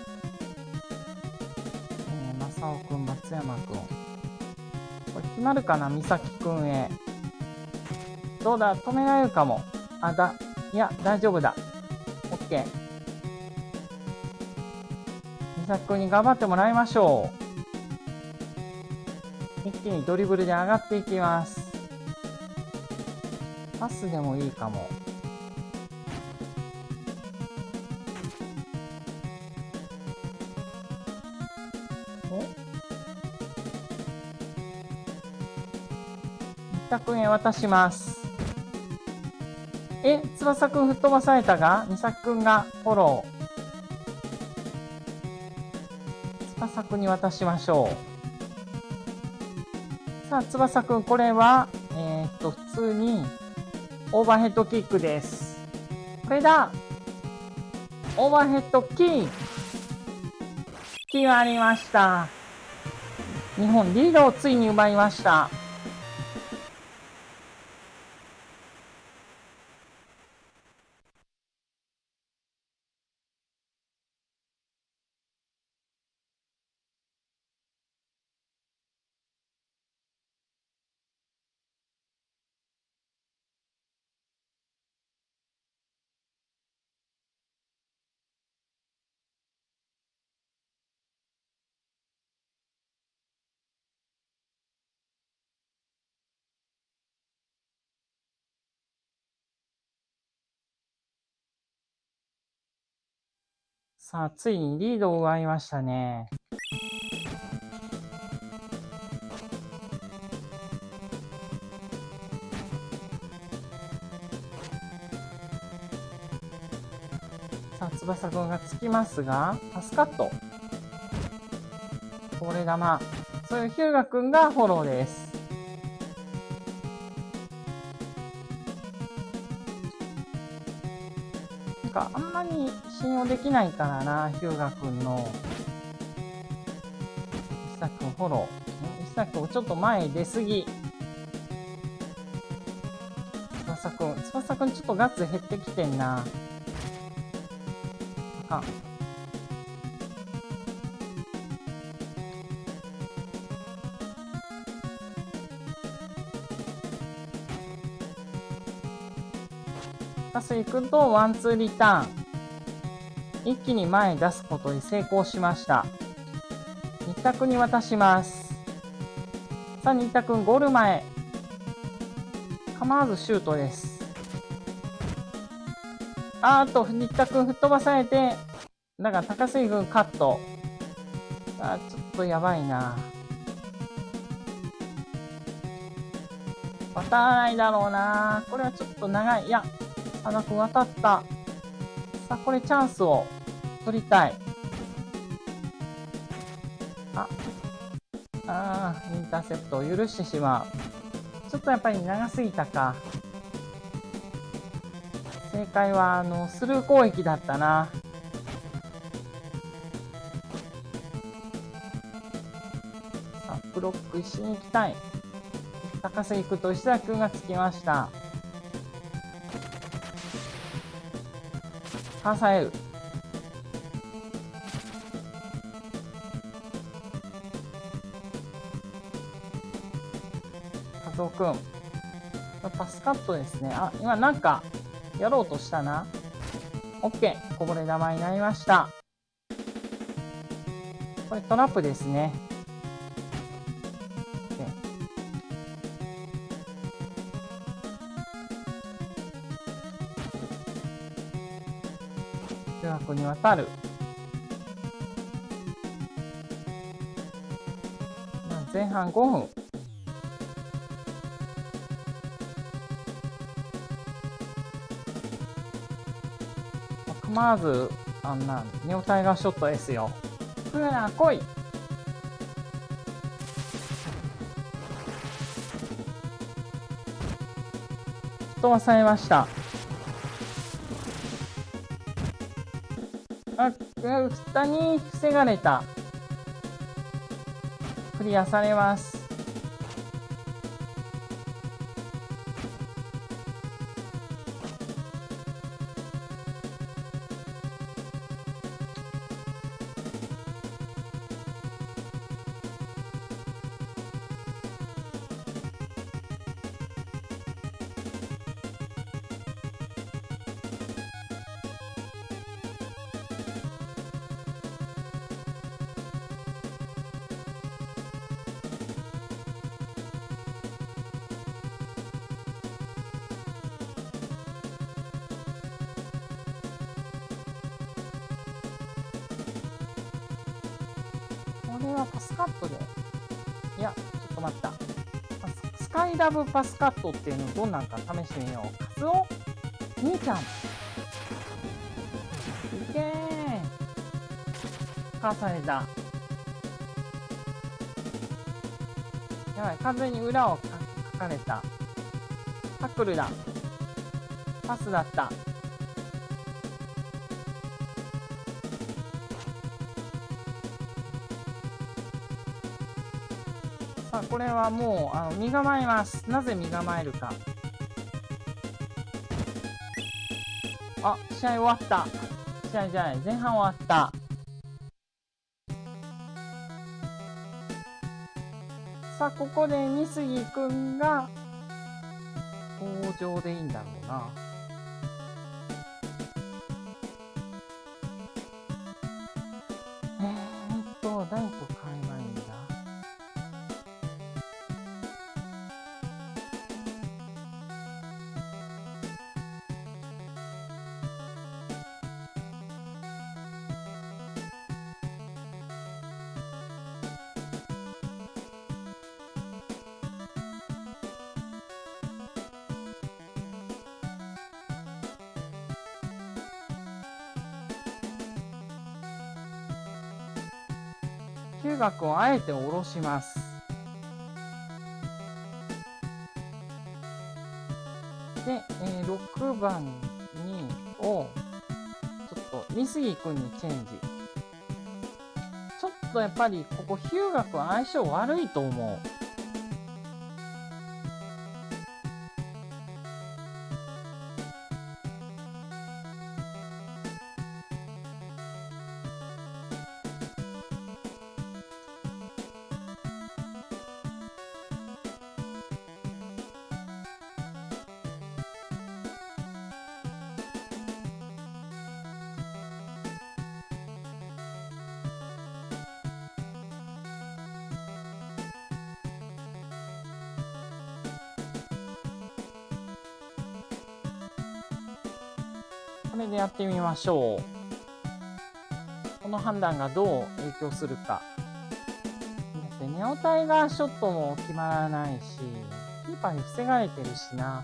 正雄くん、松山くん。これ決まるかな、美咲くんへ。どうだ、止められるかも。いや、大丈夫だ。オッケー。美咲くんに頑張ってもらいましょう。一気にドリブルで上がっていきます。パスでもいいかも。新田くんへ渡します。翼くん吹っ飛ばされたが、美咲くんがフォロー。翼くんに渡しましょう。さあ、翼くん、これは、普通に、オーバーヘッドキックです。これだ！オーバーヘッドキック！決まりました。日本リードをついに奪いました。さあ、ついにリードを奪いましたね。さあ、翼くんがつきますが、パスカット。こぼれ球。そういうヒューガくんがフォローです。なんか、あんまり信用できないからな、ヒューガくんの。石崎くんフォロー。石崎くんちょっと前出すぎ。翼くんちょっとガッツ減ってきてんな。あかん。高杉くんとワンツーリターン。一気に前に出すことに成功しました。新田くんに渡します。さあ、新田くんゴール前。構わずシュートです。新田くん吹っ飛ばされて、だから高杉くんカット。ちょっとやばいな。渡らないだろうな。これはちょっと長い。いや、佐田くん渡った。さあ、これチャンスを取りたい。インターセプトを許してしまう。ちょっとやっぱり長すぎたか。正解は、スルー攻撃だったな。さあ、ブロックしに行きたい。高杉君と石崎君がつきました。支える。和夫君。パスカットですね。今なんか、やろうとしたな。OK。こぼれ球になりました。これトラップですね。中学に渡る。前半5分。 構わず、ネオタイガーショットですよ。来るな、来い。飛ばされました。蓋に防がれた。クリアされます。これはパスカットで。いや、ちょっと待った。スカイラブパスカットっていうのどんなんか試してみよう。カツオ兄ちゃん。いけー。かされた。やばい、完全に裏をかかれた。タックルだ。パスだった。さあ、これはもう身構えます。なぜ身構えるか。あ、試合終わった。試合じゃない、前半終わった。さあ、ここで三杉くんが登場でいいんだろうな。誰と買えばいいんだ。ヒューガ君をあえて下ろします。で、6番にをちょっと三杉君にチェンジ。ちょっとやっぱりここヒューガ君相性悪いと思う。これでやってみましょう。この判断がどう影響するか。だってネオタイガーショットも決まらないし、キーパーに防がれてるしな。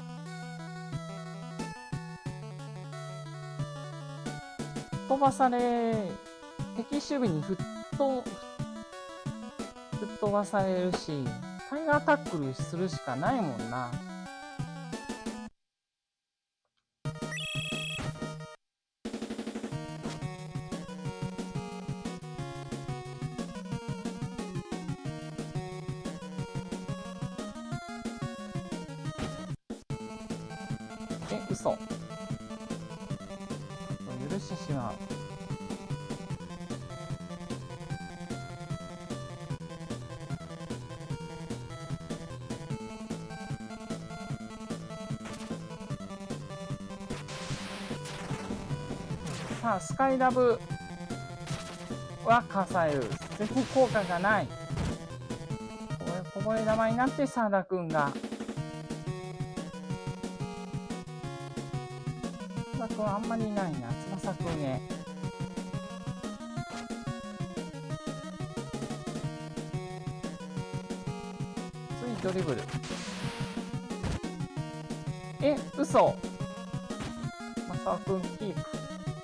飛ばされ、敵守備に吹っ飛ばされるし、タイガータックルするしかないもんな。嘘。許してしまう。さあ、スカイラブはかさえる。全然効果がない。こぼれ球になって澤田君が。翼くんあんまりいないな。翼くんへ。次ドリブル。嘘。翼くんキープ。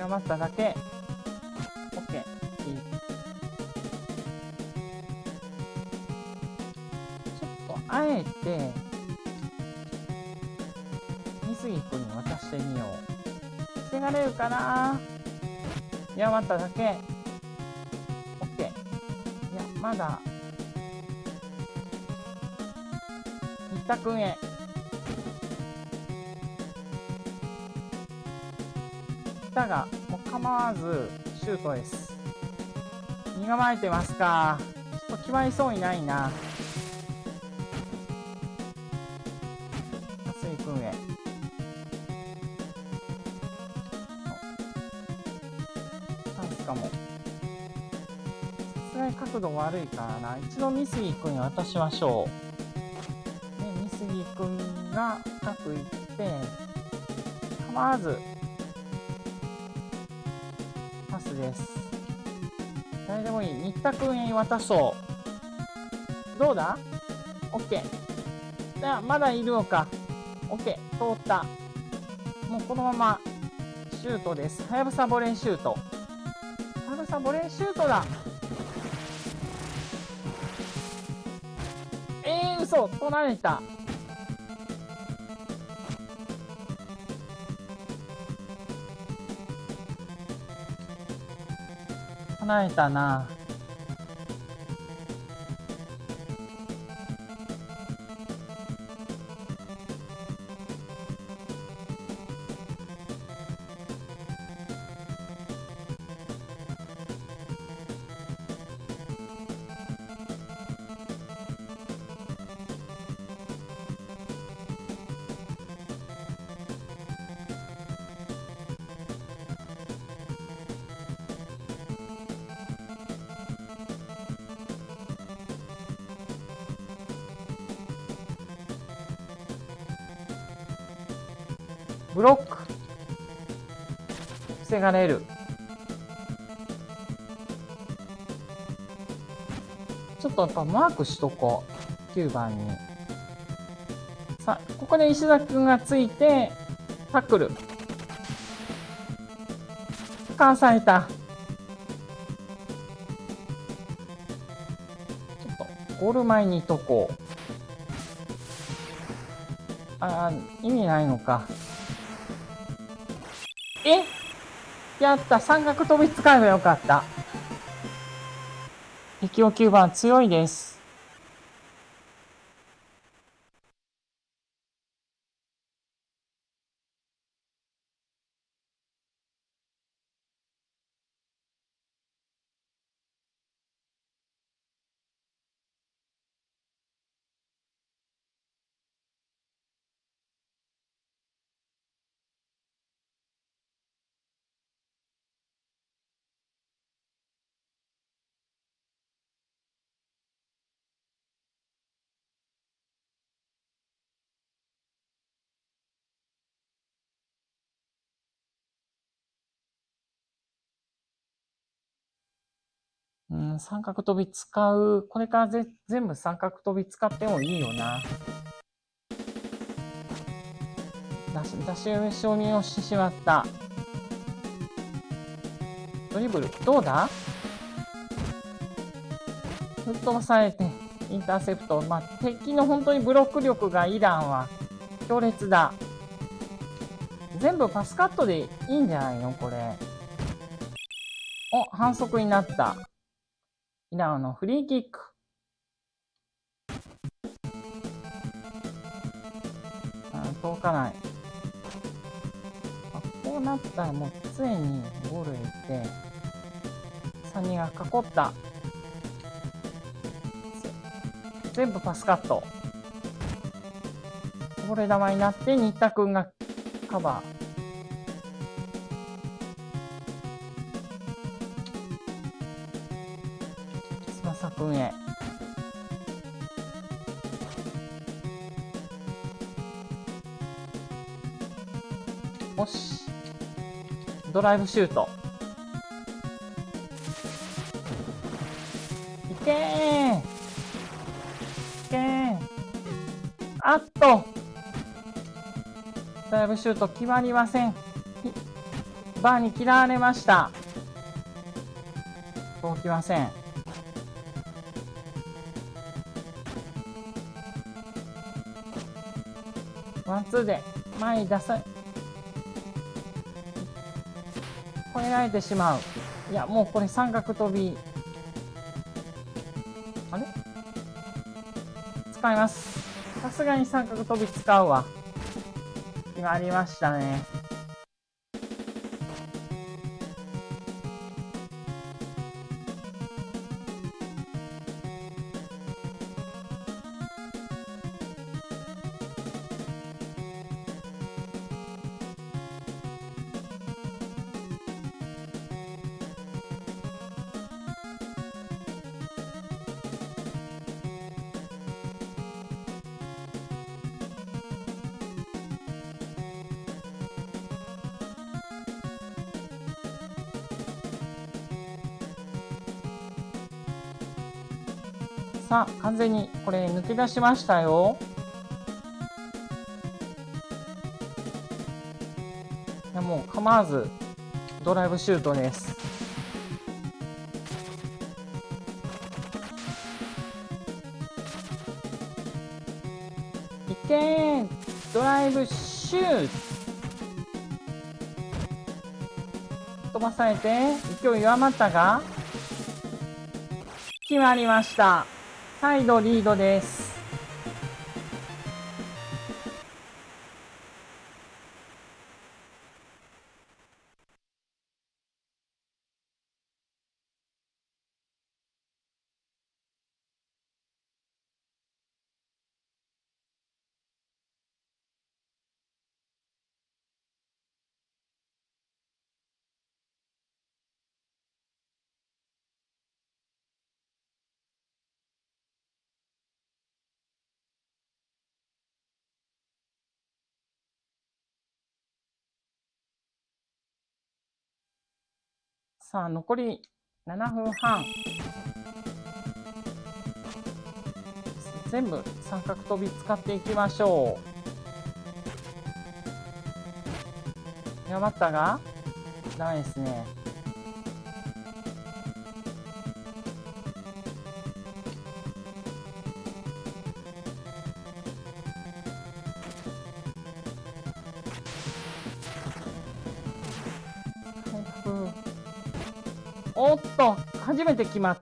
山田だけ。OK。ちょっとあえて、美杉君に渡してみよう。防がれるかな。山田だけ。OK。いや、まだ。新田君へ。北がもう構わずシュートです。身構えてますか。ちょっと決まりそうにないな。蓮井君へ。チャンスかも。さすがに角度悪いからな。一度美杉君に渡しましょう。ね、美杉君が深くいって、構わずパスです。誰でもいい。新田君へ渡そう。どうだ ?OK。まだいるのか。OK。通った。もうこのままシュートです。はやぶさボレーシュート。はやぶさボレーシュートだ。嘘。取られた。離れたな。ブロック。防がれる。ちょっとやっぱマークしとこう。9番に。さあ、ここで石崎くんがついて、タックル。かわされた。ちょっと、ゴール前にいとこう。意味ないのか。やった。三角飛び使えばよかった。敵を9番強いです。三角飛び使う。これから全部三角飛び使ってもいいよな。出し承認をしてしまった。ドリブル、どうだ？吹っ飛ばされて、インターセプト。敵の本当にブロック力がイランは強烈だ。全部パスカットでいいんじゃないのこれ。反則になった。イランのフリーキック。届かない。こうなったらもう常にゴールへ行って、3人が囲った。全部パスカット。こぼれ球になって新田君がカバー。翼君へ。よし。ドライブシュート。いけー。いけー。あっと。ドライブシュート決まりません。 バーに嫌われました。届きません。ワンツーで前に出さ超えられてしまう。いや、もうこれ三角飛び。あれ使います。さすがに三角飛び使うわ。決まりましたね。さあ、完全にこれ抜け出しましたよ。いや、もう構わずドライブシュートです。いけー、ドライブシュート。飛ばされて勢い弱まったが決まりました。再度リードです。さあ、残り7分半。全部三角飛び使っていきましょう。弱まったがダメですね。おっと、初めて決まった。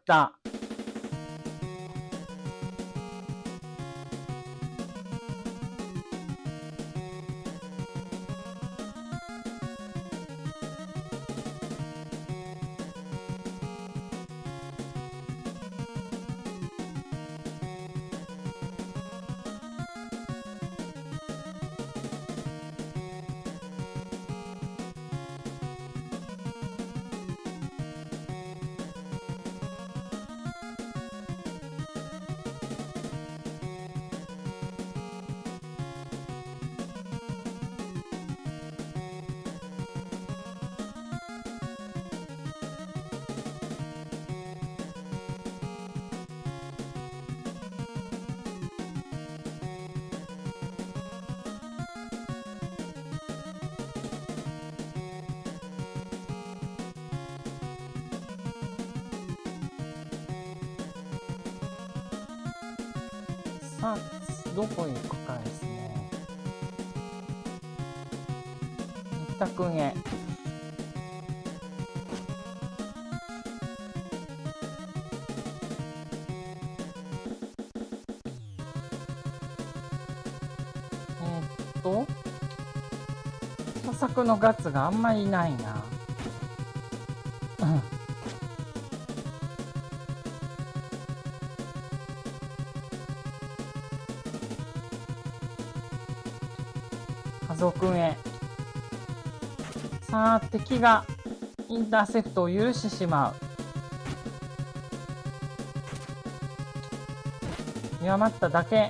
さあ、どこへ行くかですね。新田君へ。佐作のガッツがあんまりいないな。和夫君へ。さあ、敵がインターセプトを許してしまう。弱まっただけ。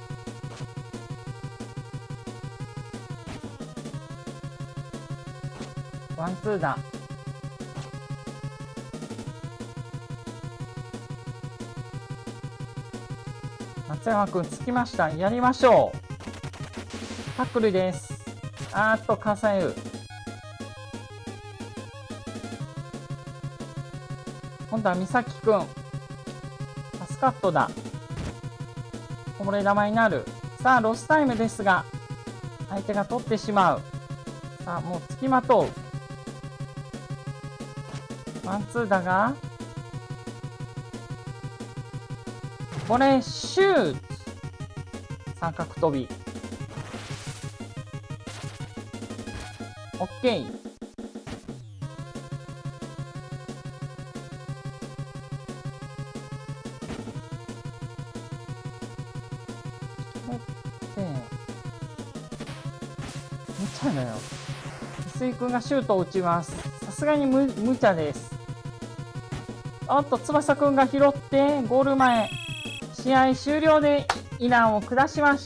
ワンツーだ。松山君つきました。やりましょう。タックルです。あーっと、カサユ。 今度は美咲くん。パスカットだ。こぼれ球になる。さあ、ロスタイムですが、相手が取ってしまう。さあ、もう付きまとう。ワンツーだが、これ、シュート。三角飛び。オッケー。無茶だよ。翡翠くんがシュートを打ちます。さすがに無茶です。おっと、翼くんが拾って、ゴール前。試合終了でイランを下しました。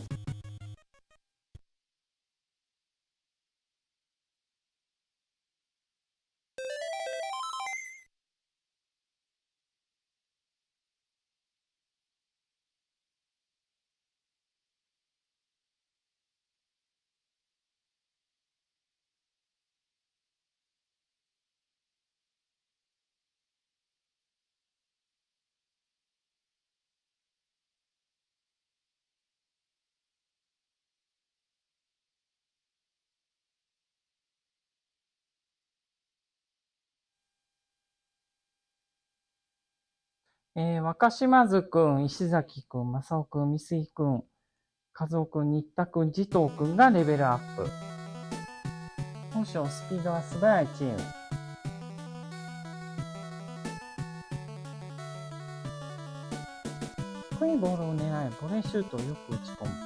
若島津くん、石崎くん、正雄くん、三井くん、和夫くん、新田くん、慈藤くんがレベルアップ。本性スピードは素早いチーム。低いボールを狙い、ボレーシュートをよく打ち込む。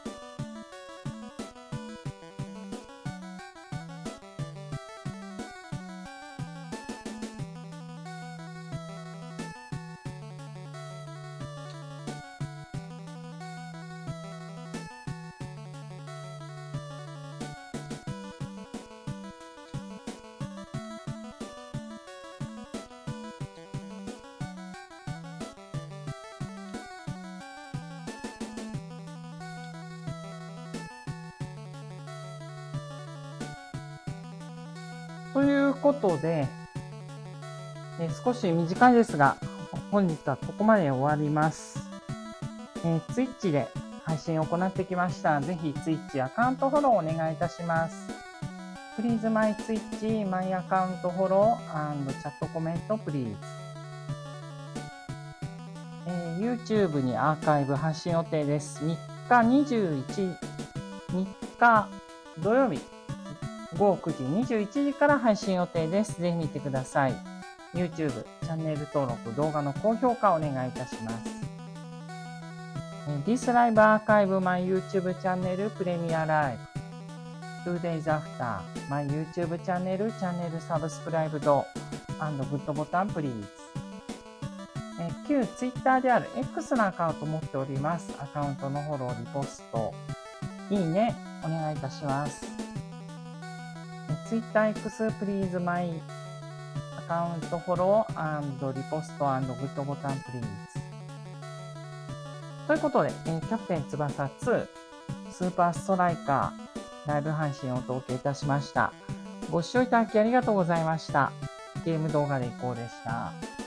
ということで、少し短いですが、本日はここまで終わります。Twitch で配信を行ってきました。ぜひ Twitch アカウントフォローお願いいたします。Please my Twitch, my account follow and chat comment please。YouTube にアーカイブ発信予定です。3日土曜日午後9時21時から配信予定です。ぜひ見てください。YouTube チャンネル登録、動画の高評価をお願いいたします。This Live Archive My YouTube Channel Premier Live 2 days after My YouTube Channel Subscribed and Good ボタン Please。旧 Twitter である X のアカウントを持っております。アカウントのフォロー、リポスト、いいね、お願いいたします。Twitter X Please My アカウントフォロー&リポスト&グッドボタン Please。ということで、キャプテン翼2スーパーストライカーライブ配信をお届けいたしました。ご視聴いただきありがとうございました。ゲーム動画でいこうでした。